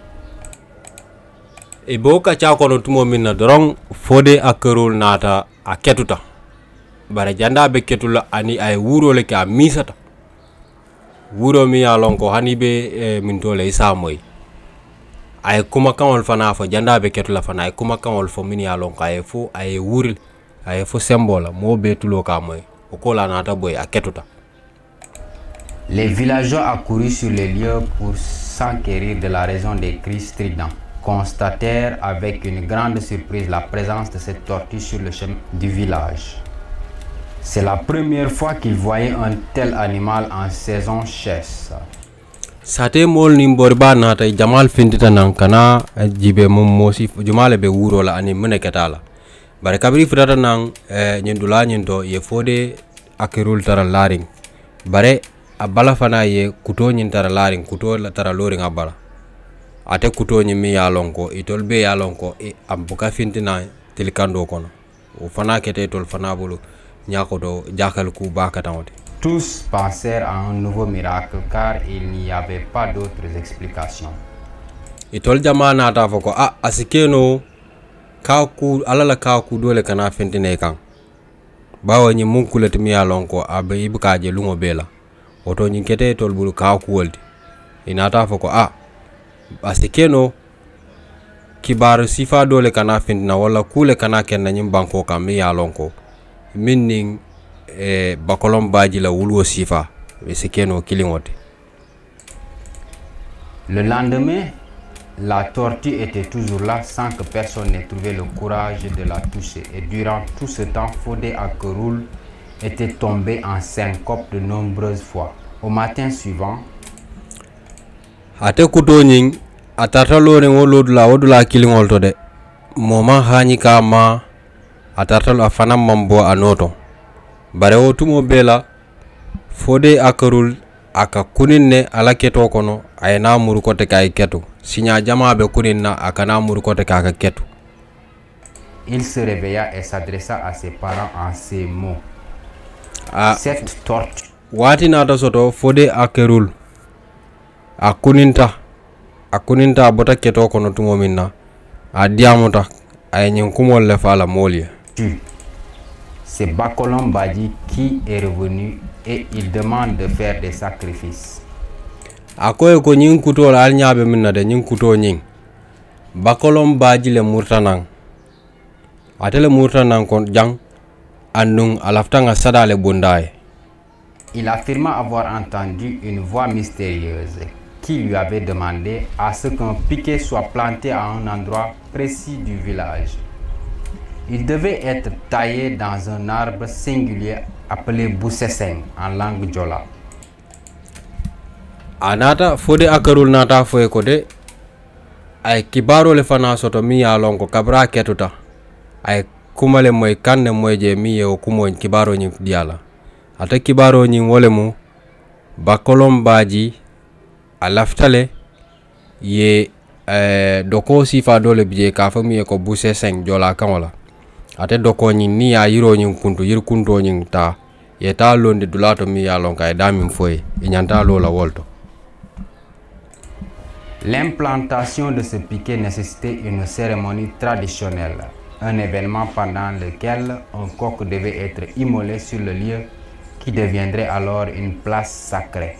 E boka cha kono tumo minna dorong Fodé Akurul nata a ketuta bare janda be ketula ani ay wuro le ka misata wuro mi ya lonko hani be e, min tole isa moy ay kuma kanol fana fo janda be ketula fana ay kuma kanol fo min ya lonko ay fo ay wuril ay fo sembola mo be tulo ka moy o ko la nata boy a ketuta. Les villageois accourus sur les lieux pour s'enquérir de la raison des cris stridents constatèrent avec une grande surprise la présence de cette tortue sur le chemin du village. C'est la première fois qu'ils voyaient un tel animal en saison chèche. Sate mol ni borba nata jamal findita nan kana jibe mum mosi jumale be wuro la ani mene ketala bare kabri fitata nan e nyindula nyindo ye Fodé Akurul tara laring bare abala fana ye kuto nyin tara laring kuto la tara loring abala ate kuto nyi mi yalonko itol be yalonko e ambuka fintina tilikando kono o fana kete tol fana bulu. Tous pensèrent à un nouveau miracle car il n'y avait pas d'autres explications. Itol jama nata foko a asikeno ka ku alala ka ku dole kana fentine kan bawo nyi munkule timi yalonko abe ibuka je lungo bela oto nyi kete tol bulu ka ku woldi inata foko a asikeno kibaru sifa dole kana fentina wala kule kana kenna nyi banko kan mi yalonko minning e bakolom baji la wulwo sifa be sekeno kilingote. Le lendemain, la tortue était toujours là sans que personne n'ait trouvé le courage de la toucher et durant tout ce temps Fodé Akurul était tombé en syncope de nombreuses fois. Au matin suivant, ate kuto nying atata lore ngolodula odula kilingolto de moma hani kama atartal afana mambo anoto bare o tumo bela Fodé Akurul aka kuninne ala keto kono ay na muru kote kay ketu sinya jama be kuninna aka na muru kote kaka ketu. Il se réveilla et s'adressa à ses parents en ces mots. A cette tortue wati nata soto Fodé Akurul akuninta akuninta bota keto kono tumo minna a diamuta ay nyin kumol le fala molie. C'est Bakolom Badji qui est revenu et il demande de faire des sacrifices. Akoy ko nyin kuto la al nyaabe minna de nyin kuto nyin bakolom baji le murtanang atele murtanang kon jang andung alaftanga sadale bundaye. Il affirma avoir entendu une voix mystérieuse qui lui avait demandé à ce qu'un piquet soit planté à un endroit précis du village. Il devait être taillé dans un arbre singulier appelé Bousseseng en langue Jola. Anata fode akarul nata foye kode ay kibaro le fana soto mi ya lonko kabra ketuta ay kumale moy kanne moy je mi ye o kumo kibaro nyi diala ata kibaro nyi wole mu bakolom baji a laftale ye eh, doko sifa dole bije ka fa mi ye ko Bousseseng Jola kangola ate doko nyi ni ya yiro nyi kuntu yir kunto nyi ta ye ta londe dulato mi ya lonka ay damim foye inyanta lola wolto. L'implantation de ce piquet nécessitait une cérémonie traditionnelle, un événement pendant lequel un coq devait être immolé sur le lieu qui deviendrait alors une place sacrée.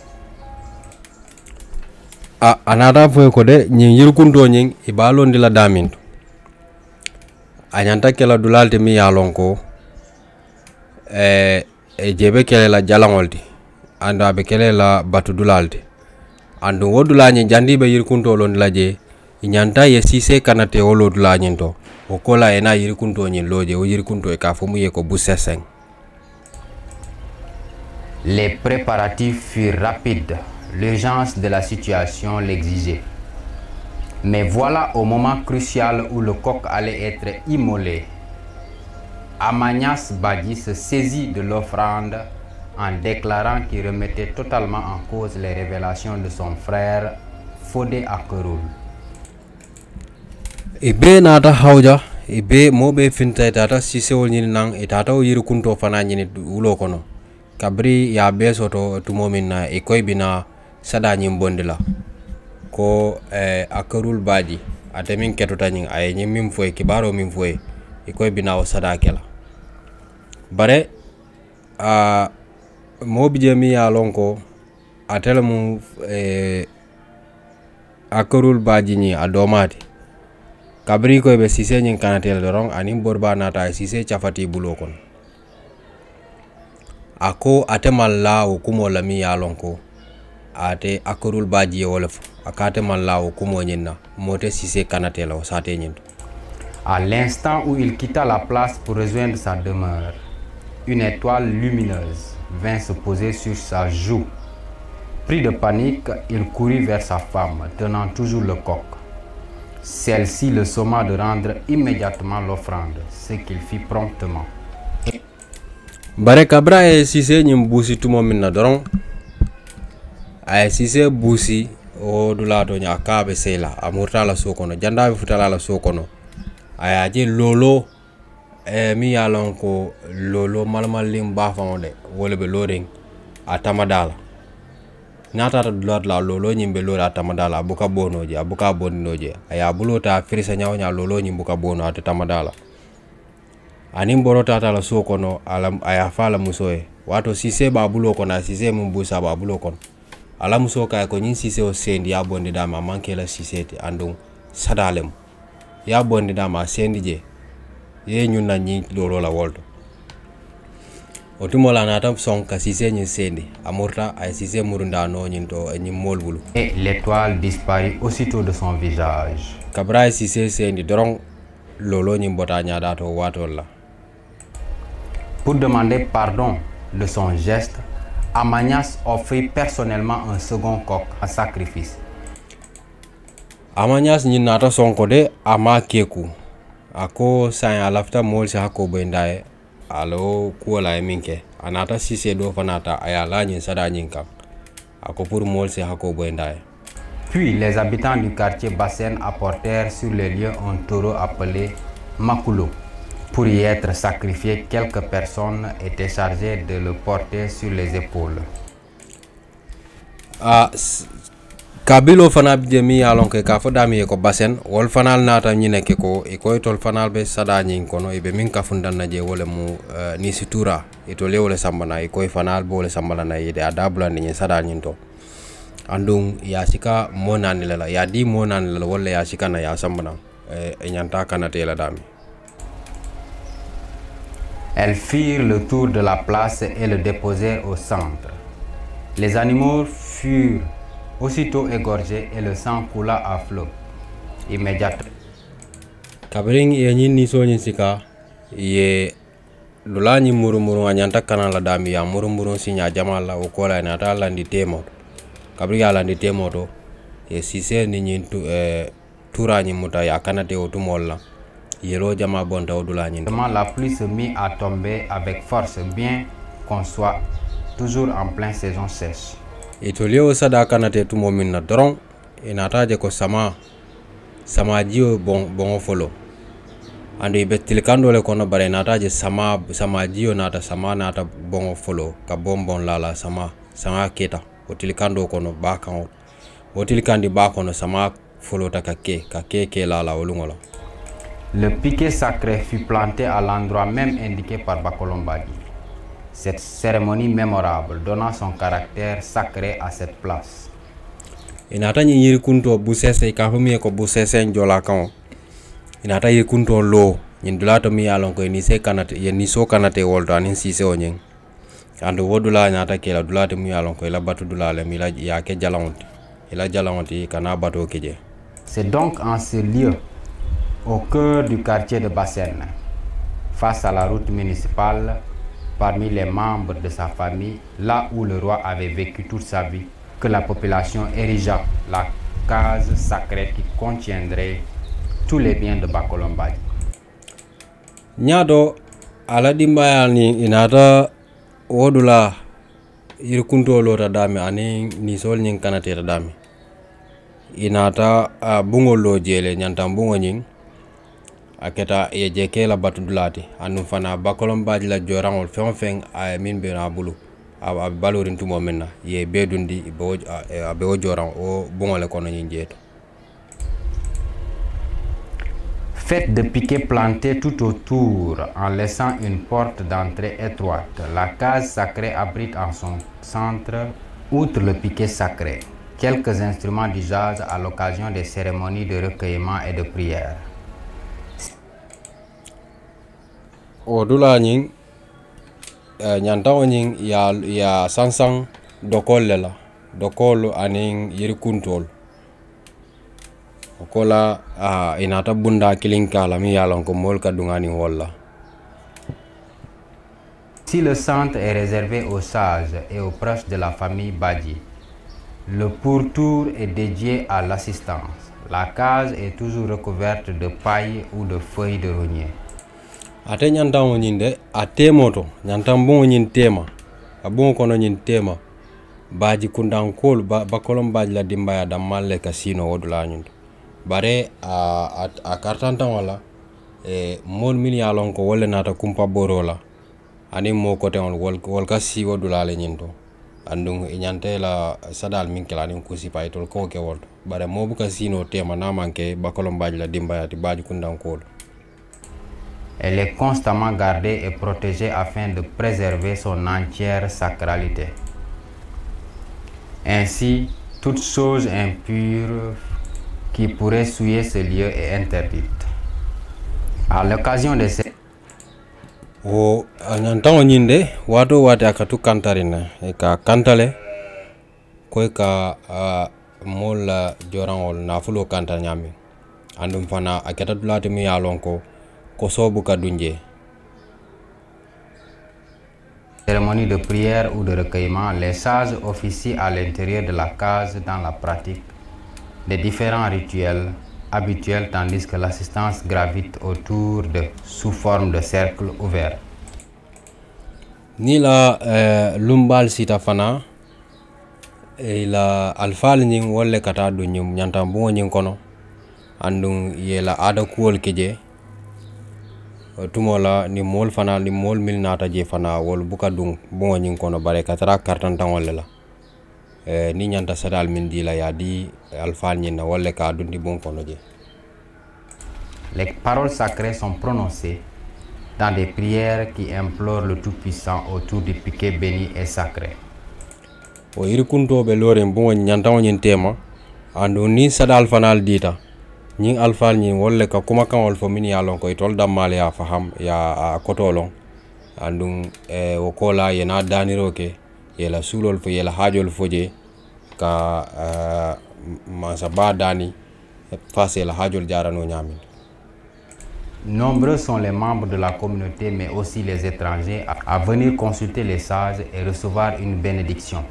A anata foye ko de nyin yirkunto nyin ibalondi la daminto anyanta kela dulalte mi ya lonko eh e jebe kele la jalangolti anda be kele la batu dulalte andu wodula nyi jandi be yirkunto lon laje nyanta ye sise kanate wolo dula nyinto o kola ena yirkunto nyi loje o yirkunto e ka fomu ye ko Bousseseng. Les préparatifs furent rapides, l'urgence de la situation l'exigeait. Mais voilà au moment crucial où le coq allait être immolé. Amagnas Badji se saisit de l'offrande en déclarant qu'il remettait totalement en cause les révélations de son frère Fodé Akeroul. Ibe nata hawja ibe mobe finta tata sisewol nyini nang itata o yiru kunto fana nyini ulo kono kabri ya besoto tumomin na ikoy bina sada nyim bondila ko eh, Akeroul Badji atemin ketota nying ay nyim mim foy kibaro mim foy ikoy bina o sada kela bare a uh, mobi jemi ya lonko atele mu eh, Akeroul Badji ni adomati kabri ko be sise nyin kanatel dorong anim borba nata sise chafati bulo kon ako atemal la o kumo la mi ya lonko ate Akeroul Badji wolof akate man la o kumo nyinna mote sise kanatel o sate nyin. À l'instant où il quitta la place pour rejoindre sa demeure, une étoile lumineuse vint se poser sur sa joue. Pris de panique, il courut vers sa femme, tenant toujours le coq. Celle-ci le somma de rendre immédiatement l'offrande, ce qu'il fit promptement. Bare kabra e sise nyim busi tumo minna doron ay sise busi o dulato nya kabe sela amurta la sokono janda bi futala la sokono ay aje lolo e mi yalon ko lolo malmal lim ba fawde wole be loring atamadala nata dulot la lolo nyimbe lolo atamadala abuka bonoje abuka bonnoje aya bulota firisa nyaw nya lolo nyimbuka bono atamadala anim borota ta la sokono alam aya fala musoe wato sise ba bulo kona sise mumbusa ba bulo kon ala muso kay ko nyin sise o sendi ya bondi dama manke la siseti andung sadalem ya bondi dama sendi je ye nyun na nyi lolo la wolto otumola na tam son ka sise nyi sendi amurta ay sise murunda no nyin to nyi molbulu Et l'étoile disparut aussitôt de son visage. kabra sise sendi dorong lolo nyi bota nya dato watol la. Pour demander pardon de son geste, Amagnas offrit personnellement un second coq en sacrifice. Amagnas nyi nata sonko de ama keku ako sa alafta mol sa ko bendaye alo ko la minke anata sise do fanata ayala nyi sada nyinka ako pour mol sa ko bendaye. Puis les habitants du quartier Bassène apportèrent sur les lieux un taureau appelé Makulo. Pour y être sacrifié, quelques personnes étaient chargées de le porter sur les épaules. Ah, kabilo fana bjemi alon ke ka fodami ko Bassène wol fanal nata nyine ke ko e ko tol fanal be sada nyin kono e be min ka fundan na je wala mu uh, ni situra e to lewole sambana e ko fanal bo le sambana na yede adabula ni sada nyin to andung ya sika monani la ya di monani la wala ya sika na ya sambana e nyanta kanate la dami. Elles firent le tour de la place et le déposèrent au centre. Les animaux furent aussitôt égorgés et le sang coula à flot. Immédiatement. Kabring ye nyin ni so nyin sika ye lula nyi muru muru anyanta kana la dami ya muru muru sinya jamala o kola na ta landi temo. Kabring ya landi temo to ye sise ni nyin tu eh, tura nyi muta ya kanate o tumolla. Yelo jama bonta o dula nyin. La pluie se mit à tomber avec force, bien qu'on soit toujours en pleine saison sèche. Itolio sada kanate tumo minna doron inataje ko sama sama jio bon bon folo. Andi betilikando le kono bare nataje sama sama jio nata sama nata bon folo ka bon bon lala sama sama keta otilikando kono bakan otilikandi bakono sama folo takake kake ke lala olungola. Le piquet sacré fut planté à l'endroit même indiqué par Bakolom Badji. Cette cérémonie mémorable donna son caractère sacré à cette place. Inata nyi yiri kunto busese ka fami ko busese njola kan. Inata yiri kunto lo nyin dulato mi alon ko ni se kanate ye ni so kanate wolto anin sise o nyen. Ando wodula nyata kela dulato mi alon ko la batu dulale mi la ya ke jalawonti. Ila jalawonti kana bato keje. C'est donc en ce lieu, au cœur du quartier de Bassène, face à la route municipale, parmi les membres de sa famille, là où le roi avait vécu toute sa vie, que la population érigea la case sacrée qui contiendrait tous les biens de Bakolom Badji. Nyado ala dimbaya ni inata wodula yirkunto lota dami ani ni sol nyin kanate dami. Inata uh, bungo lo jele nyanta bungo nyin aketa ye jeke la batu dulati anu fana Bakolom Badji la jorangol fen fen ay min be na bulu a balorin tumo menna ye bedundi be be o joran o bongole kono nyin jeto. Faites de piquets plantés tout autour en laissant une porte d'entrée étroite. La case sacrée abrite en son centre, outre le piquet sacré, quelques instruments d'usage à l'occasion des cérémonies de recueillement et de prière. Odula nying nyantao nying ya ya sansang dokol la dokol aning yirikuntol okola a uh, inata bunda kilinka la mi yalon ko mol ka dungani walla. Si le centre est réservé aux sages et aux proches de la famille Badji, le pourtour est dédié à l'assistance. La case est toujours recouverte de paille ou de feuilles de rognier. Ate nyantao nyinde ate moto nyantambo nyin tema abon kono nyin tema Badji kundankol ba Bakolom Badji la dimbaya damalle kasino wodula nyundo bare a a kartanta wala e mon min yalon ko wolle nata kumpa borola ani mo kote on wol wol kasi wodula le nyinto andung inyante la sadal min kala ni kusi paytol ko ke wolto bare mo bu kasino tema na manke Bakolom Badji la dimbaya ti Badji kundankol. Elle est constamment gardée et protégée afin de préserver son entière sacralité. Ainsi, toute chose impure qui pourrait souiller ce lieu est interdite. À l'occasion de ces o anantao nyinde wato wate akatu kantarina e ka kantale koy ka uh, mola jorangol na fulo kantar nyami andum fana aketa dulate mi yalon ko ko sobu ka dunje. Cérémonie de prière ou de recueillement, les sages officient à l'intérieur de la case dans la pratique des différents rituels habituels tandis que l'assistance gravite autour de sous forme de cercle ouvert. Ni la eh, lumbal sita fana e la alfal nying wolle kata du nyum nyanta bo nying kono andung ye la ada kuol keje tumola ni mol fana ni mol mil nata je fana wol buka dung bo nying kono bare katara kartan tan wolle la e ni nyanta sadal min di la ya di alfal nyin na wolle ka dundi bon kono je. Les paroles sacrées sont prononcées dans des prières qui implorent le Tout-Puissant autour du piquet béni et sacré. o irikunto be loren bon nyantawo nyin tema andu ni sadal fanal dita ñing alfal ñi wolle ka kuma kan wol fo min ya lon ko itol dammal ya faham ya kotolon andum e o kola yena daniro ke yela sulol fo yela hajol foje ka uh, mansa ba dani face la hajol jarano nyamin. Nombreux sont les membres de la communauté mais aussi les étrangers à venir consulter les sages et recevoir une bénédiction.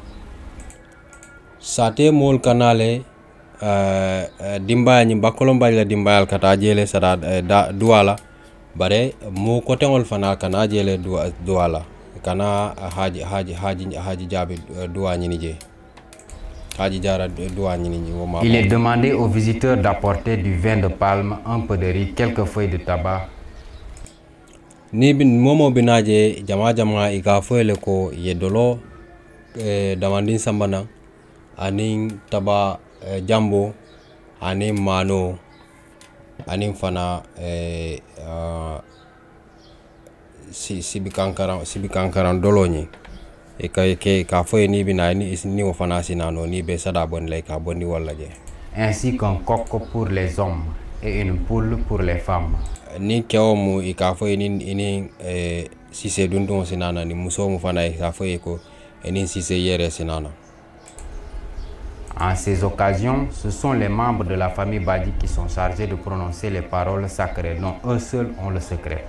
Sate mol kanale uh, uh, dimba ñi bakolom bañ la dimbayal kata jele sada uh, da duala bare mo ko tengol fana kana jele duala kana haji haji haji haji jabi duwa ñi je haji jara duwa ñi ni wo ma. Il est demandé aux visiteurs d'apporter du vin de palme, un peu de riz, quelques feuilles de tabac. Ni bin momo binaje jama jama iga foyle ko yedolo eh, damandin sambana anin taba eh, jambo anin mano anin fana eh, uh, si sibi kankaran sibi kankaran doloñi e ka ke ka foye ni bina ni ni o fana sinano ni be sada bon lay ka bonni walla je. Ainsi qu'un coq pour les hommes et une poule pour les femmes. Ni kewo mu i ka foye ni ni eh, si se dundon sinana ni muso mu fana e ka foye ko ni si se yere sinana. En ces occasions, ce sont les membres de la famille Badji qui sont chargés de prononcer les paroles sacrées, dont eux seuls ont le secret.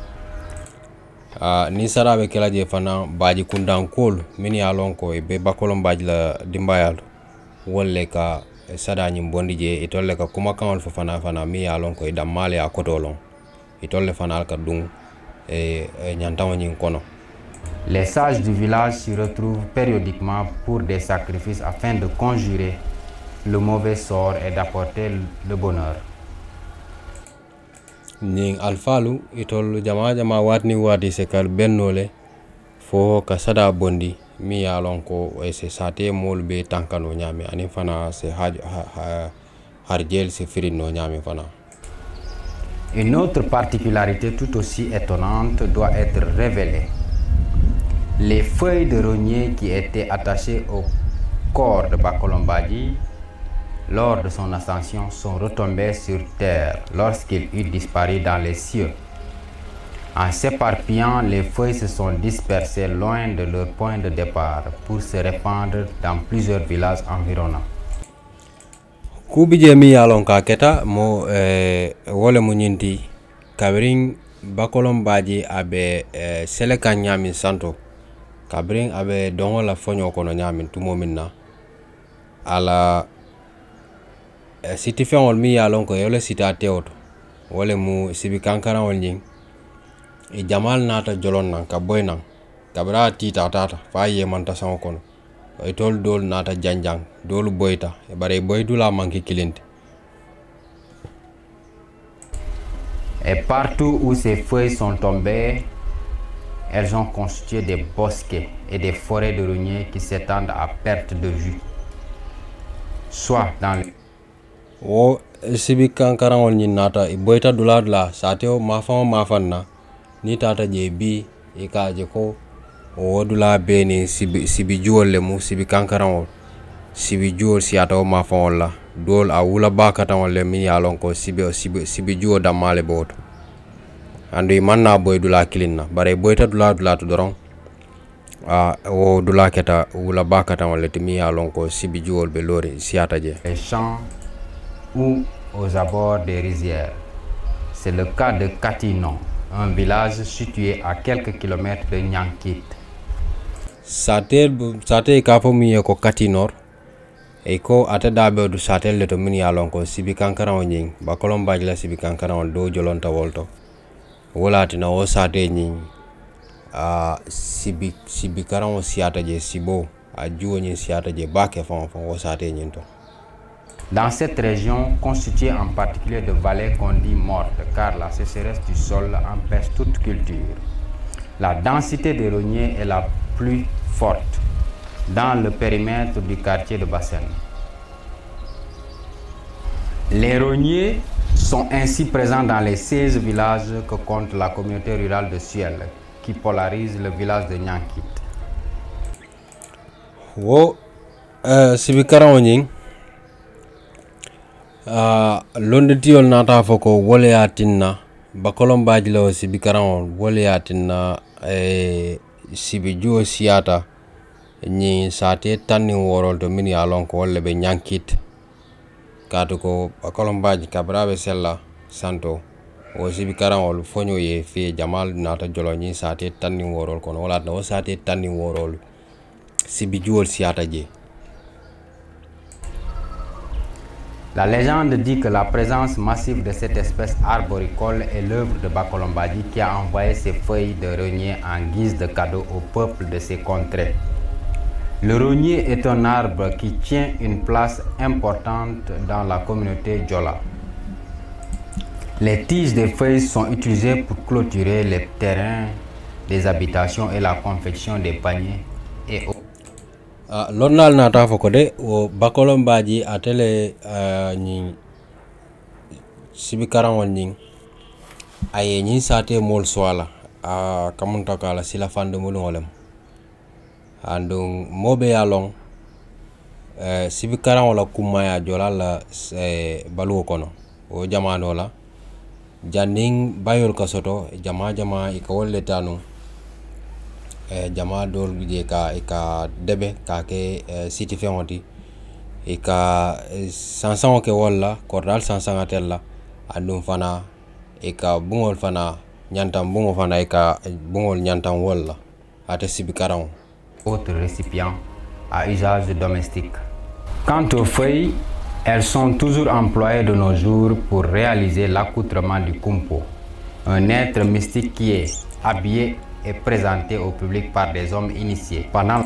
Uh, ni sarabe kela je fana Badji kundan kol mini alon ko e be bakolon Badji la dimbayal wolle ka sada nyim bondi je itolle ka kuma kanol fo fana fana mi alon ko e damale a kotolon itolle fana ka dung e, e nyantawo nyin kono. Les sages du village s'y retrouvent périodiquement pour des sacrifices afin de conjurer le mauvais sort et d'apporter le bonheur. Ning alfalu itol jama jama watni wadi sekal bennole fo ka sada bondi mi yalon ko e se sate mol be tankano nyami ani fana se haj ha, harjel se firino nyami fana. Une autre particularité tout aussi étonnante doit être révélée. Les feuilles de rognier qui étaient attachées au corps de Bakolom Badji lors de son ascension sont retombées sur terre lorsqu'il eut disparu dans les cieux. En s'éparpillant, les feuilles se sont dispersées loin de leur point de départ pour se répandre dans plusieurs villages environnants. Kubije mi yalon ka keta mo eh, wole mo nyinti kabring Bakolom Badji abe eh, seleka nyami santo kabring abe dongo la fonyo kono nyami tumo minna ala eh, siti fengol mi yalon ko yole sita teoto wole mu sibi kankara wol nying e jamal nata jolon nan ka boy nan kabra tita tata fa ye manta sango kono e tol dol nata janjang dol boyta e bare boy dula manki kilente. Et partout où ces feuilles sont tombées, elles ont constitué des bosquets et des forêts de rogniers qui s'étendent à perte de vue. Soit dans les... O sibi kankarangol ni nata i boyta dula dula sateo mafan mafanna ni tata je bi i ka je ko o dula be ni sibi sibi juol le mu sibi kankarangol sibi juol siata o mafan la dol a wula bakata wala mi yalon ko sibi sibi sibi juo damale boto andi manna boy dula kilinna bare boyta dula dula to doron a o dula keta wula bakata wala mi yalon ko sibi juol be lori siata je les champs ou aux abords des rizières. C'est le cas de Katinon, un village situé à quelques kilomètres de Nyankit. Satel satel kafo mi ko Katinor e ko ata dabe du satel le to min yalon ko sibi kankara wonyin Bakolom Badji la sibi kankara won do jolonta wolto wolati na o sate nyin a sibi sibi karan siata je sibo a juoni siata je bake fon fon o sate nyin to. Dans cette région, constituée en particulier de vallées qu'on dit mortes, car la sécheresse du sol empêche toute culture, la densité des rogniers est la plus forte dans le périmètre du quartier de Bassène. Les rogniers sont ainsi présents dans les seize villages que compte la communauté rurale de Suel, qui polarise le village de Nyankit. wo uh, sibi karaŋo ñiŋ uh, londitiyol naata fo ko wole ye tinna bakolon baaji la wo sibi karaŋo wole ye tinna eh, sibi juo siyaata ñiŋ saate tanniŋ worol to minnu ye a loŋ ko wolu le be ñankit kaatu ko bakolon baaji kabira be sella santo wo sibi karaŋolu foño ye fee jamal naata jolo ñiŋ saate tanniŋ worol kono wala wo saate tanniŋ worolu sibi juol siyaata je. La légende dit que la présence massive de cette espèce arboricole est l'œuvre de Bakolombadji qui a envoyé ses feuilles de rognier en guise de cadeau au peuple de ces contrées. Le rognier est un arbre qui tient une place importante dans la communauté Diola. Les tiges des feuilles sont utilisées pour clôturer les terrains des habitations et la confection des paniers et autres. Uh, lonnal nata fo ko de wo Bakolombadji atele uh, ñiŋ sibi karaŋol ñiŋ aye ñiŋ saate moolu soala a uh, kamunta ko ala sila fande muluŋo lem anduŋ moo be ye a loŋ uh, sibi karaŋo la kummaya jola la uh, baluwo kono wo jamano la janniŋ bayol ka soto jama jama i ka wolu le taa nuŋ Eh, jama dol je ka ka debe ka ke eh, siti feŋoti i ka eh, sansaŋo ke walla kordal sansaŋa tella andum fana i ka buŋol fana ñantan buŋo fana i ka buŋol ñantan walla ate sibi karaŋo. Autres récipients à usage domestique. Quant aux feuilles, elles sont toujours employées de nos jours pour réaliser l'accoutrement du kumpo, un être mystique qui est habillé est présenté au public par des hommes initiés. Pendant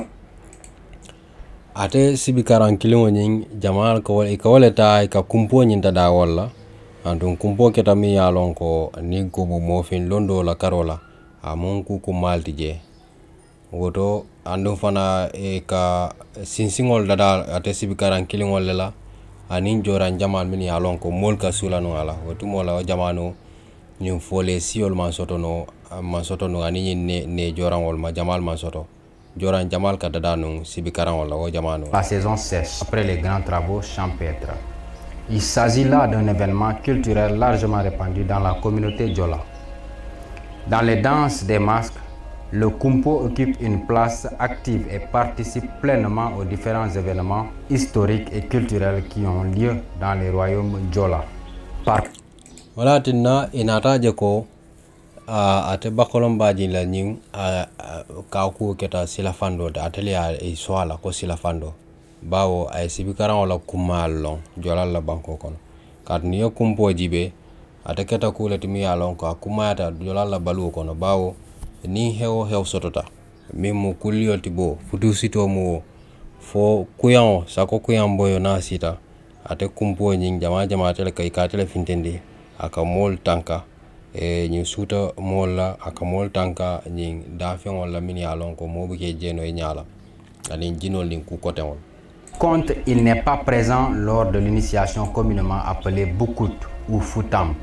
ate sibi karan kiliŋo ñiŋ jamal ko i ka wo le taa i ka kumpo ñinta daa wolu la antuŋ kumpo keta miŋ ye a loŋ ko niŋ kubu moofin londo la karo la a muŋ kukumaalu ti je woto anduŋ fana i ka sinsiŋolu dadaa ate sibi karan kiliŋolu le la aniŋ joraŋ jamal minnu ye a loŋ ko moolu ka sula nuŋ a la wo tumoo la wo jamano ñiŋ foole siyolu maŋ soto no man soto no ani ñiŋ ne, ne joraŋol ma jamal man soto joraŋ jamal ka dada nuŋ sibi karaŋol la wo jamano. La saison sèche après les grands travaux champêtres. Il s'agit là d'un événement culturel largement répandu dans la communauté Diola. Dans les danses des masques, le kumpo occupe une place active et participe pleinement aux différents événements historiques et culturels qui ont lieu dans les royaumes Diola. Par wala tinna inata je ko Uh, ate Bakolombadji la ñiŋ uh, uh, kaakuo keta silafando de atele ye i soala ko silafando bawo a ye sibi karaŋo la kummaalu loŋ jolal la banko kono kaatu niŋ ye kumpoo jibe ate keta kuu le ti miŋ ye a loŋ ko a kummayata jolal la baluwo kono bawo niŋ hewo hew sotota miŋ mu kulliyol ti bo futuu sitoo mu wo fo kuyaŋo sako kuyaŋ boyo naa sita ate kumpoo ñiŋ jama jama ate le ka i ka ate le fintendi a ka moolu tanka e ñiŋ suuta moolu la a ka moolu tanka ñiŋ daafeŋolu la minnu ye a loŋ ko moo bu ke jeeno i ñaa la aniŋ jinolu niŋ kukoteŋolu. Contre, il n'est pas présent lors de l'initiation communément appelée Boukout ou Foutamp.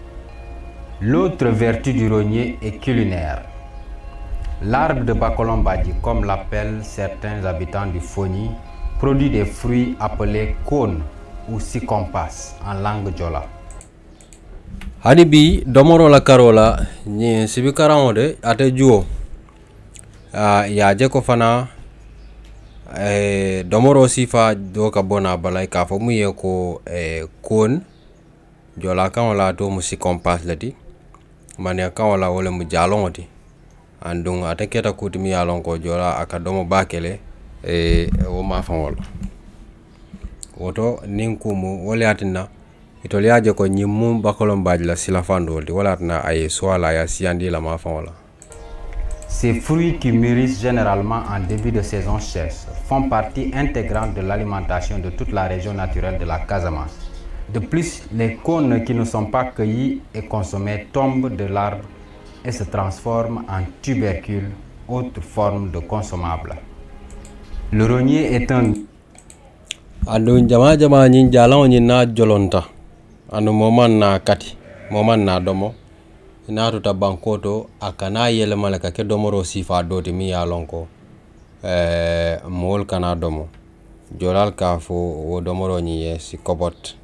L'autre vertu du rognier est culinaire. L'arbre de Bakolombadji, comme l'appellent certains habitants du Fogni, produit des fruits appelés cônes ou sikompas en langue diola. Hani bi domoro la karo la ñiŋ sibi karaŋo de ate juo uh, ye a je ko fana eh, domoro sifa do ka bona bala i ka fo mu ye ko eh, koon jola kaŋo la to mu sikompas le ti maniya kaŋo la wo le mu jaaloŋo ti anduŋ ate keta kuti mi ye a loŋ ko jola a ka domo baake le eh, wo maafaŋo la woto niŋ kumu wo le ye tinna itolu ye je ko ñiŋ mu Bakolombadji la silafandolu ti wo le ye tinna a ye so a la a ye siyandi la maafaŋo la. Ces fruits qui mûrissent généralement en début de saison sèche font partie intégrante de l'alimentation de toute la région naturelle de la Casamance. De plus, les cônes qui ne sont pas cueillis et consommés tombent de l'arbre et se transforment en tubercules, autre forme de consommable. Le rognier est un... Andu jama jama ñiŋ jaalaŋo ñiŋ naa jolonta andu momaŋ na kati momaŋ na domo naatuta banko to a kana yelema le ka ke domoro sifa dooti miŋ ye a loŋ ko eh, mool kana domo jolal ka fo wo domoro ñi ye si kobot.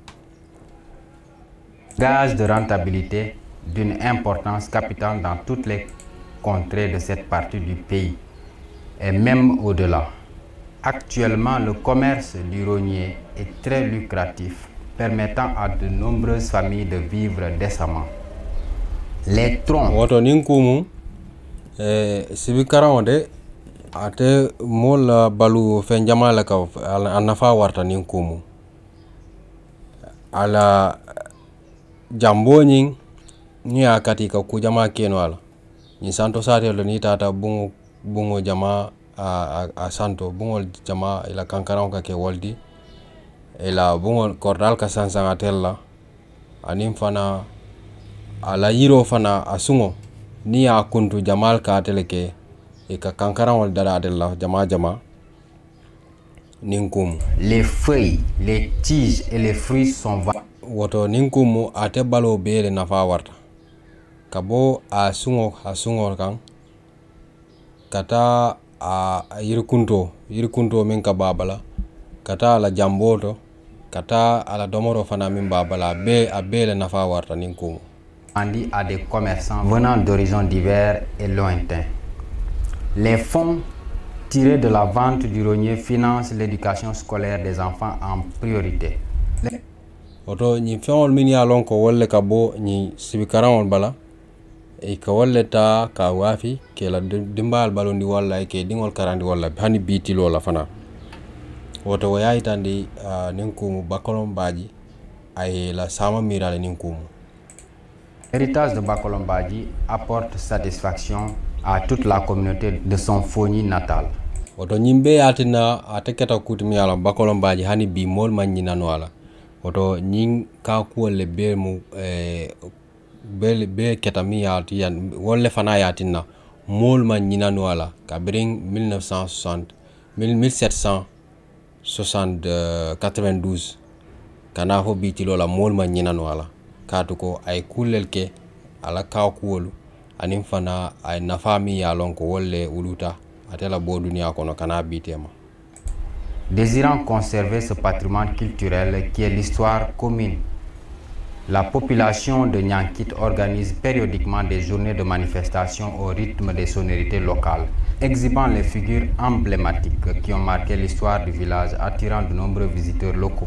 Gage de rentabilité d'une importance capitale dans toutes les contrées de cette partie du pays et même au-delà. Actuellement, le commerce du rognier est très lucratif, permettant à de nombreuses familles de vivre décemment. Les troncs. Woto ninkumu eh, sibi karan de ate mola balu fen jama la ka anafa warta ninkumu ala jambo ñing ni akati ka ku jama keno ala ni santo sate lo ni tata bungo bungo jama a, a, a santo bungo jama ila kankaran ka ke waldi ila bungo kordal ka sansanga tella anim fana ala yiro fana asungo ni a kuntu jamal ka teleke e ka kankaran wal dara adella jama jama ninkum. Les feuilles, les tiges et les fruits sont woto ninkumu ate balo bele nafa warta kabo a sungo a sungo kan kata a yirkunto yirkunto min ka babala kata ala jamboto kata ala domoro fana min babala be a bele nafa warta ninkumu vendus à des commerçants venant d'horizons divers et lointains. Les fonds tirés de la vente du rognier financent l'éducation scolaire des enfants en priorité. Les oto ñi feŋol min ye lon ko wolle ka bo ñi sibikaraŋol bala e ka wolle ta ka waafi ke la dimbaal balondi walla e ke diŋol karandi walla hani biitilo la fana woto wo yayitandi uh, niŋ kuumu bakolon baaji ay la sama mirale niŋ kuumu. L'héritage de Bakolom Badji apporte satisfaction à toute la communauté de son Fogni natal. woto ñiŋ be yatina ate keta kutumi ye lon Bakolom Badji hani bi moolu maŋ ñinano a la woto ñiŋ ka kuwol le bee mu eh, bee bee keta miŋ ye a ti yan wolu le fanaŋ ye a tinna moolu maŋ ñinano a la kabiriŋ mille sept cent quatre-vingt-douze kana fo biitilo la moolu maŋ ñinano a la kaatu ko a ye kuulel ke a la kaa kuwolu aniŋ fana a ye nafaa miŋ ye a loŋ ko wolu le wuluta ate la boo duniyaa kono kana biiteema. Désirant conserver ce patrimoine culturel qui est l'histoire commune, la population de Niankit organise périodiquement des journées de manifestation au rythme des sonorités locales, exhibant les figures emblématiques qui ont marqué l'histoire du village, attirant de nombreux visiteurs locaux.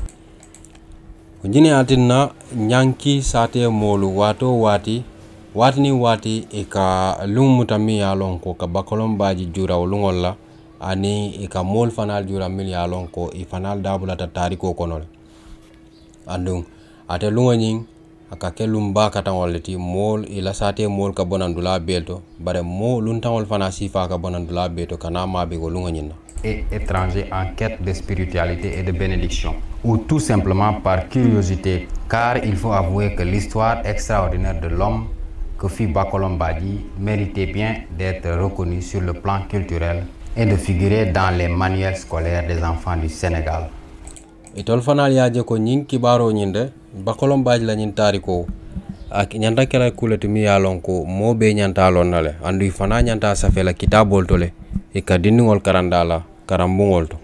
Jine atinna Nyanki sate molu wato wati wati ni wati e ka lumuta mi ya lonko ka Bakolom Badji jura lungol la ani e ka mol fanal jura mil ya lonko e fanal dabula ta tariko konole andung ate lungo nying aka ke lumba kata wolati mol ila sate mol ka bonandula belto bare mo luntawol fana sifa ka bonandula beto kana mabe go lungo nyinna Et étrangers en quête de spiritualité et de bénédiction, ou tout simplement par curiosité, car il faut avouer que l'histoire extraordinaire de l'homme que fut Bakolom Badji méritait bien d'être reconnue sur le plan culturel et de figurer dans les manuels scolaires des enfants du Sénégal. Itol fanal yaje ko nying kibaro nyinde Bakolom Badji la nyin tariko ak nyanta kala kulati mi yalon ko mo be nyanta lon nale andu fana nyanta safela kitabol tole e ka diningol karandala karambungol to.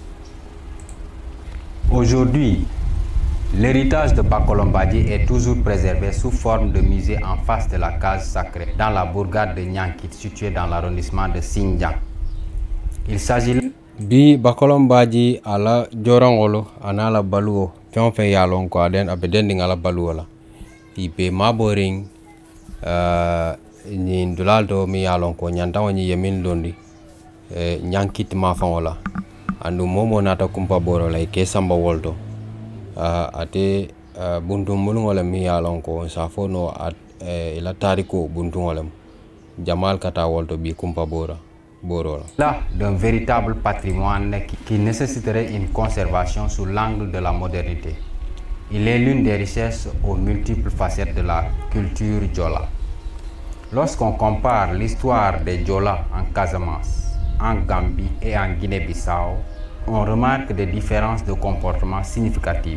Aujourd'hui, l'héritage de Bakolom Badji est toujours préservé sous forme de musée en face de la case sacrée dans la bourgade de Niankit située dans l'arrondissement de Sindian. Il s'agit bi Bakolom Badji ala jorangolo anala baluo fion fe yalon ko aden abeden ngala baluo la ipe maboring uh, ni ndulaldo mi yalon ko nyanta woni yemin dondi e Niankit ma fangola andu momo nata kumpa boro lay ke samba woldo uh, ate uh, buntu mulungole mi yalon ko safo no at uh, ila tariko buntu ngolem jamal kata woldo bi kumpa bora boro là d'un véritable patrimoine qui, qui nécessiterait une conservation sous l'angle de la modernité. Il est l'une des richesses aux multiples facettes de la culture Djola. Lorsqu'on compare l'histoire des Djola en Casamance, en Gambie et en Guinée-Bissau, on remarque des différences de comportement significatives.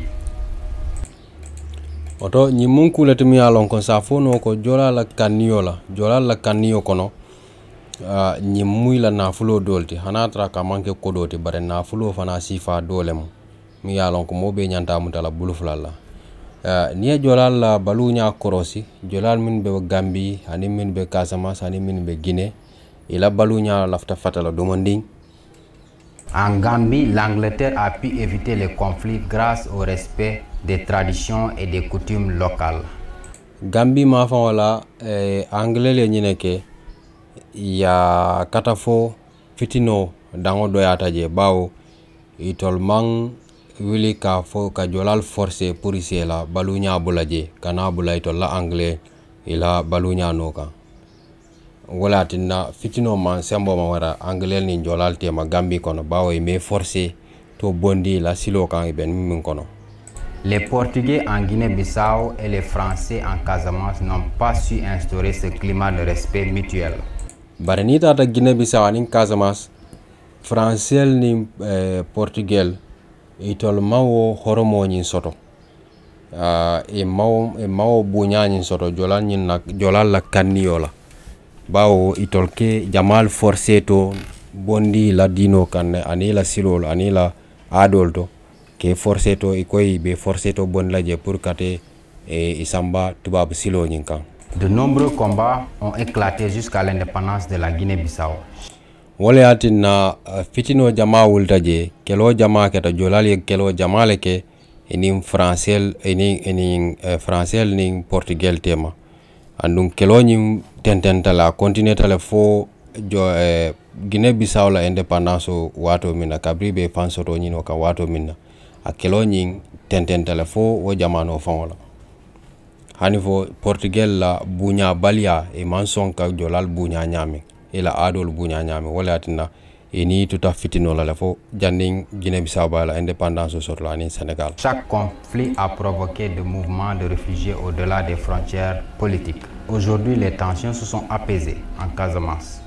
Oto ñi mun kuletimi alon ko sa fono ko Djola la kanio la Djola la kanio kono uh, ñi muy la nafulo dolti hana tra ka manke kodoti bare nafulo fana sifa dolem mi yalon ko mobe nyanta mutala buluflala uh, niya jolal la balunya korosi jolal min be Gambi ani min be Casamance ani min be Guinée ila balunya lafta fatala domanding. En Gambie, l'Angleterre a pu éviter les conflits grâce au respect des traditions et des coutumes locales. Gambie ma fa wala eh, anglais le ñine ke ya katafo fitino dango doyata je bawo itol mang wili ka fo ka jolal forcé pour ici la balunya bulaje kana bulay to la anglais ila balunya noka wala tinna fitino man sembo ma wara anglais ni jolal tema Gambie kono bawo me forcé to bondi la silo kan ben min kono. Les Portugais en Guinée-Bissau et les Français en Casamance n'ont pas su instaurer ce climat de respect mutuel. Bare ni tata Guinée-Bissau ni Casamance Français ni eh, Portugais itol mawo horomo nyin soto uh, e mawo e mawo bunya nyin soto jolal nyin nak jolal la kaniola bawo itol ke jamal forcé to bondi la dino kan ani la silol ani la adol to ke forcé to ikoy be forcé to bon la je pour kate e isamba tubab silo nyin kan. De nombreux combats ont éclaté jusqu'à l'indépendance de la Guinée-Bissau. Wole atina uh, fitino jama wulta je kelo jama keta jolali kelo jamale ke enin français enin enin uh, français nin portugais tema andun kelo nyim tententa la continental la fo jo uh, Guinée Bissau la indépendance wato minna kabri be fansoto nyino ka wato minna a kelo nyin tententa la fo wo jamano fongola hani fo portugais la bunya balia e manson ka jolal bunya nyami ila adol bunya nyami wala atina ini tuta fitino la fo janding Guinée-Bissau ba la indépendance sur la ni Sénégal. Chaque conflit a provoqué des mouvements de réfugiés au-delà des frontières politiques. Aujourd'hui, les tensions se sont apaisées en Casamance.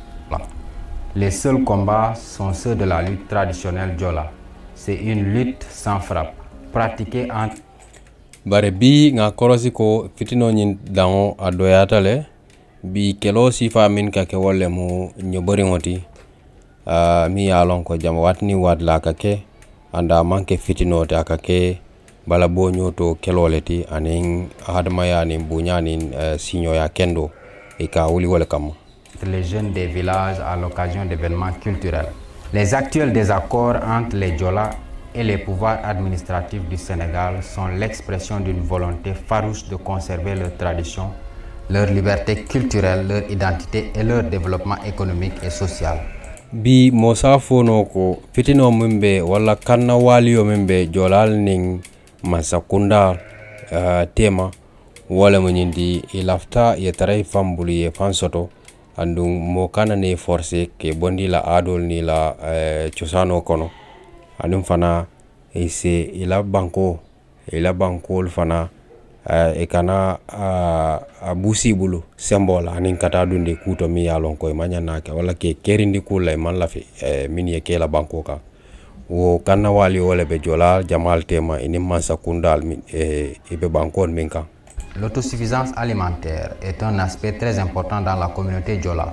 Les seuls combats sont ceux de la lutte traditionnelle Diola. C'est une lutte sans frappe, pratiquée entre bare bi nga korosi ko fitino nyin dango adoyata le bi kelo sifa min ka ke wolle mo nyobori ngoti uh, mi yalon ko jam watni wad la ka ke anda manke fitino ta ka ke bala bo nyoto keloleti anin hadma ya ni bunya ni uh, sinyo ya kendo e ka wuli wala kam. Les jeunes des villages à l'occasion d'événements culturels. Les actuels désaccords entre les Diola et les pouvoirs administratifs du Sénégal sont l'expression d'une volonté farouche de conserver leurs traditions, leur liberté culturelle, leur identité et leur développement économique et social. Bi mosa fono ko fitino mumbe wala kanna waliyo mumbe jolal ning masakunda uh, tema wala munyindi ilafta yetarai fambulu ye fansoto andung mo kana ne forcé ke bondi la adol ni la uh, chosano kono anum fana ise ila banko ila banko fana uh, e kana uh, abusi bulu symbol anin kata dunde kuto mi yalon koy manyana ke wala ke kerindi kulay man la fi uh, min ye ke la banko ka wo kanna wali wala be jola jamal tema ini mansa kundal min e uh, be banko min ka. L'autosuffisance alimentaire est un aspect très important dans la communauté Diola.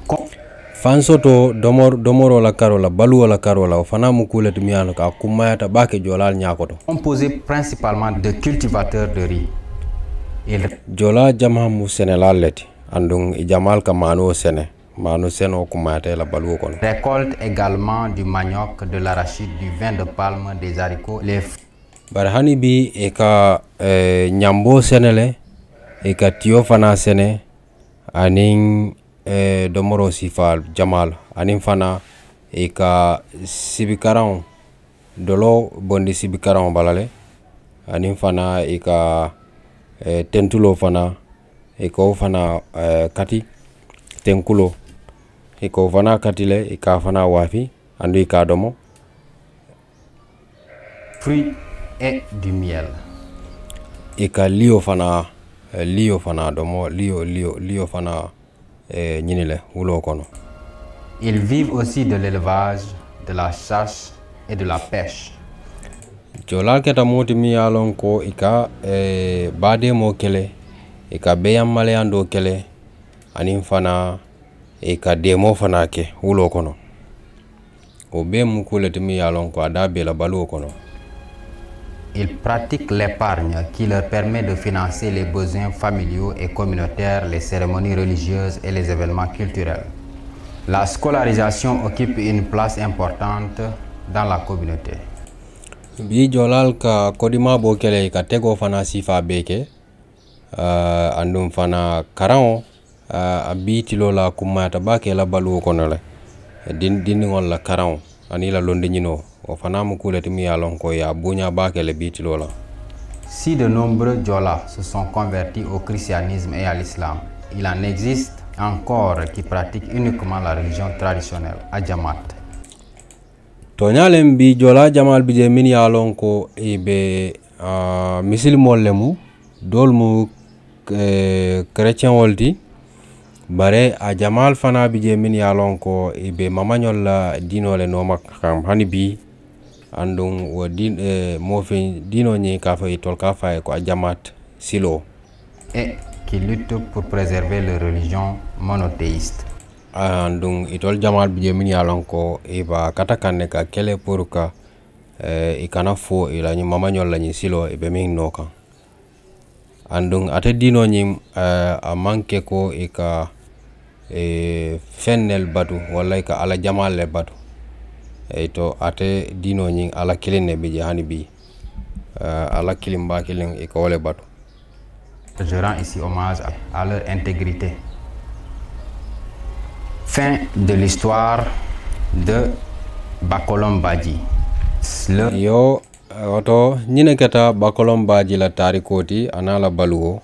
Fansoto domor domoro la karola balu la karola o fana mu kulet miyano ka kumayata bake jolal nyakoto. Composé principalement de cultivateurs de riz. Il jola jama mu senelal leti andung i jamal ka mano sene mano seno kumayata la balu kono. Récolte également du manioc, de l'arachide, du vin de palme, des haricots, les bar hani bi e ka e, nyambo senele e ka tiyo fana sene anin e, domoro sifal jamal anin fana e ka sibikaran dolo bondi sibikaran balale anin fana e ka e, tentulo fana e ko fana e, kati tenkulo e ko fana katile e ka fana wafi andu e ka domo fruits et du miel. E ka lio fana lio fana domo lio lio lio fana e nyinile wulo kono. Ils vivent aussi de l'élevage, de la chasse et de la pêche. Jola keta moti mi yalon ko ika e bade mo kele ika beyam maleando kele anin fana e ka demo fana ke wulo kono o be mu kulati mi yalon ko ada be la balu kono. Ils pratiquent l'épargne qui leur permet de financer les besoins familiaux et communautaires, les cérémonies religieuses et les événements culturels. La scolarisation occupe une place importante dans la communauté. Bi jolal ka kodima bo kele ka tego fana sifa beke uh, andum fana karan uh, abi tilo la kumata bake la balu kono le din din ngol la karan ani la londe nyino o fana mu kulati mi yalon ko ya bunya bake le bi tilo la. Si de nombreux Diola se sont convertis au christianisme et à l'islam, il en existe encore qui pratiquent uniquement la religion traditionnelle, Adjamat. Tonyalem bi jola jamal bi je min yalon ko ibe uh, misil mollemu dolmu uh, chrétien woldi bare a jamal fana bi je min yalon ko ibe mamanyol la dino le no makam hani bi andung wo din uh, mo fe dino ni ka fa itol ka fa ko Adjamat silo et qui luttent pour préserver leur religion monothéiste. Andung itol jamal bi je min yalon ko iba kata kanne ka kele pour ka eh, ikana fo ila ni mamanyol la ni silo ibe min noka andung ate dino ni eh, a manke ko ika eh, fennel batu wala ika ala jamal le batu e to ate dino ni ala kilene bi je hani bi eh, ala kilimba kilin ika wole batu. Je rends ici hommage à leur intégrité. Fin de l'histoire de Bakolom Badji. Le... Yo oto nyine keta Bakolom Badji la tarikoti anala baluo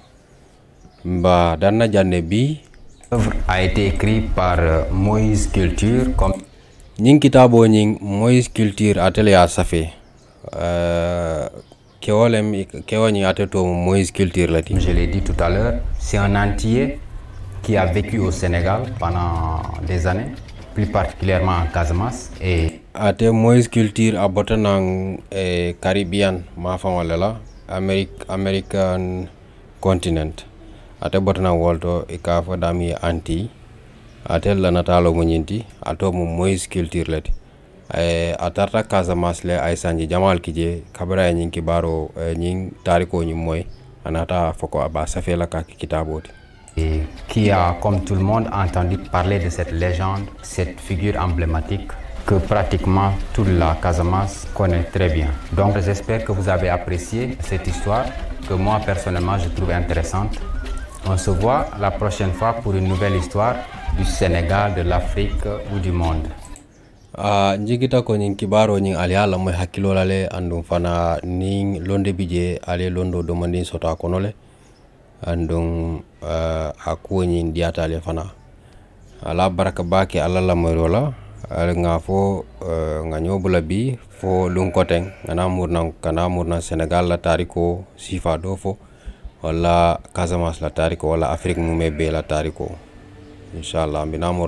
mba danna janne bi L'œuvre a été écrite par Moïse Culture comme nying kitabo nying Moïse Culture atele ya safe euh kewolem kewoni ateto Moïse Culture lati. Je l'ai dit tout à l'heure, c'est un entier qui a vécu au Sénégal pendant des années, plus particulièrement en Casamance. Et ate Moïse Culture a botanang e Caribbean ma fawalela America American continent ate botanang wolto e ka fa dami anti ate la natalo munyinti ato mo Moïse Culture lati e atarta Casamance le ay sanji jamal kije kabara nyin kibaro nyin tariko nyi moy anata foko aba safela ka kitaboti. Et qui a, comme tout le monde, entendu parler de cette légende, cette figure emblématique que pratiquement toute la Casamance connaît très bien. Donc j'espère que vous avez apprécié cette histoire que moi personnellement je trouve intéressante. On se voit la prochaine fois pour une nouvelle histoire du Sénégal, de l'Afrique ou du monde. Uh, njigita ko nyin kibaro nyin ali ala moy hakilo lale andum fana ning londe bije ale londo do mandin sota konole andum uh, aku nyin diata le fana ala baraka baki ala la moy rola ala nga fo uh, nga nyobula bi fo lun koteng ngana murna kana murna Senegal la tariko sifa do fo wala Casamance la tariko wala Afrique mu mebe la tariko. Inch'Allah,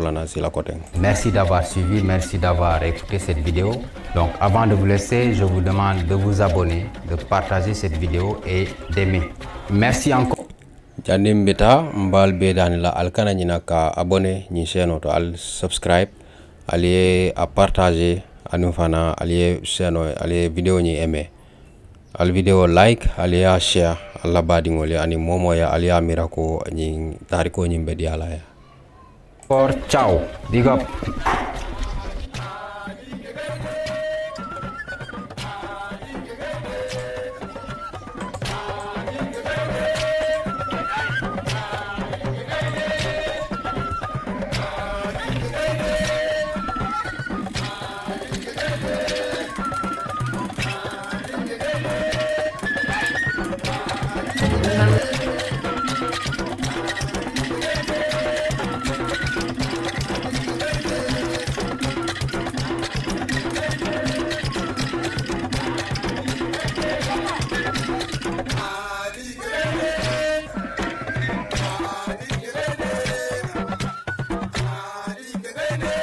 merci d'avoir suivi, merci d'avoir écouté cette vidéo. Donc avant de vous laisser, je vous demande de vous abonner, de partager cette vidéo et d'aimer. Merci encore. Jandim beta mbal be danila alkana nyina ka abonné ni chaîne to al subscribe alié à partager anu fana alié chaîne alié vidéo ni aimer al vidéo like alié à share alla badi ngoli ani momo ya alié mirako ni tariko ni mbedi ala ya. Ciao, big up. Get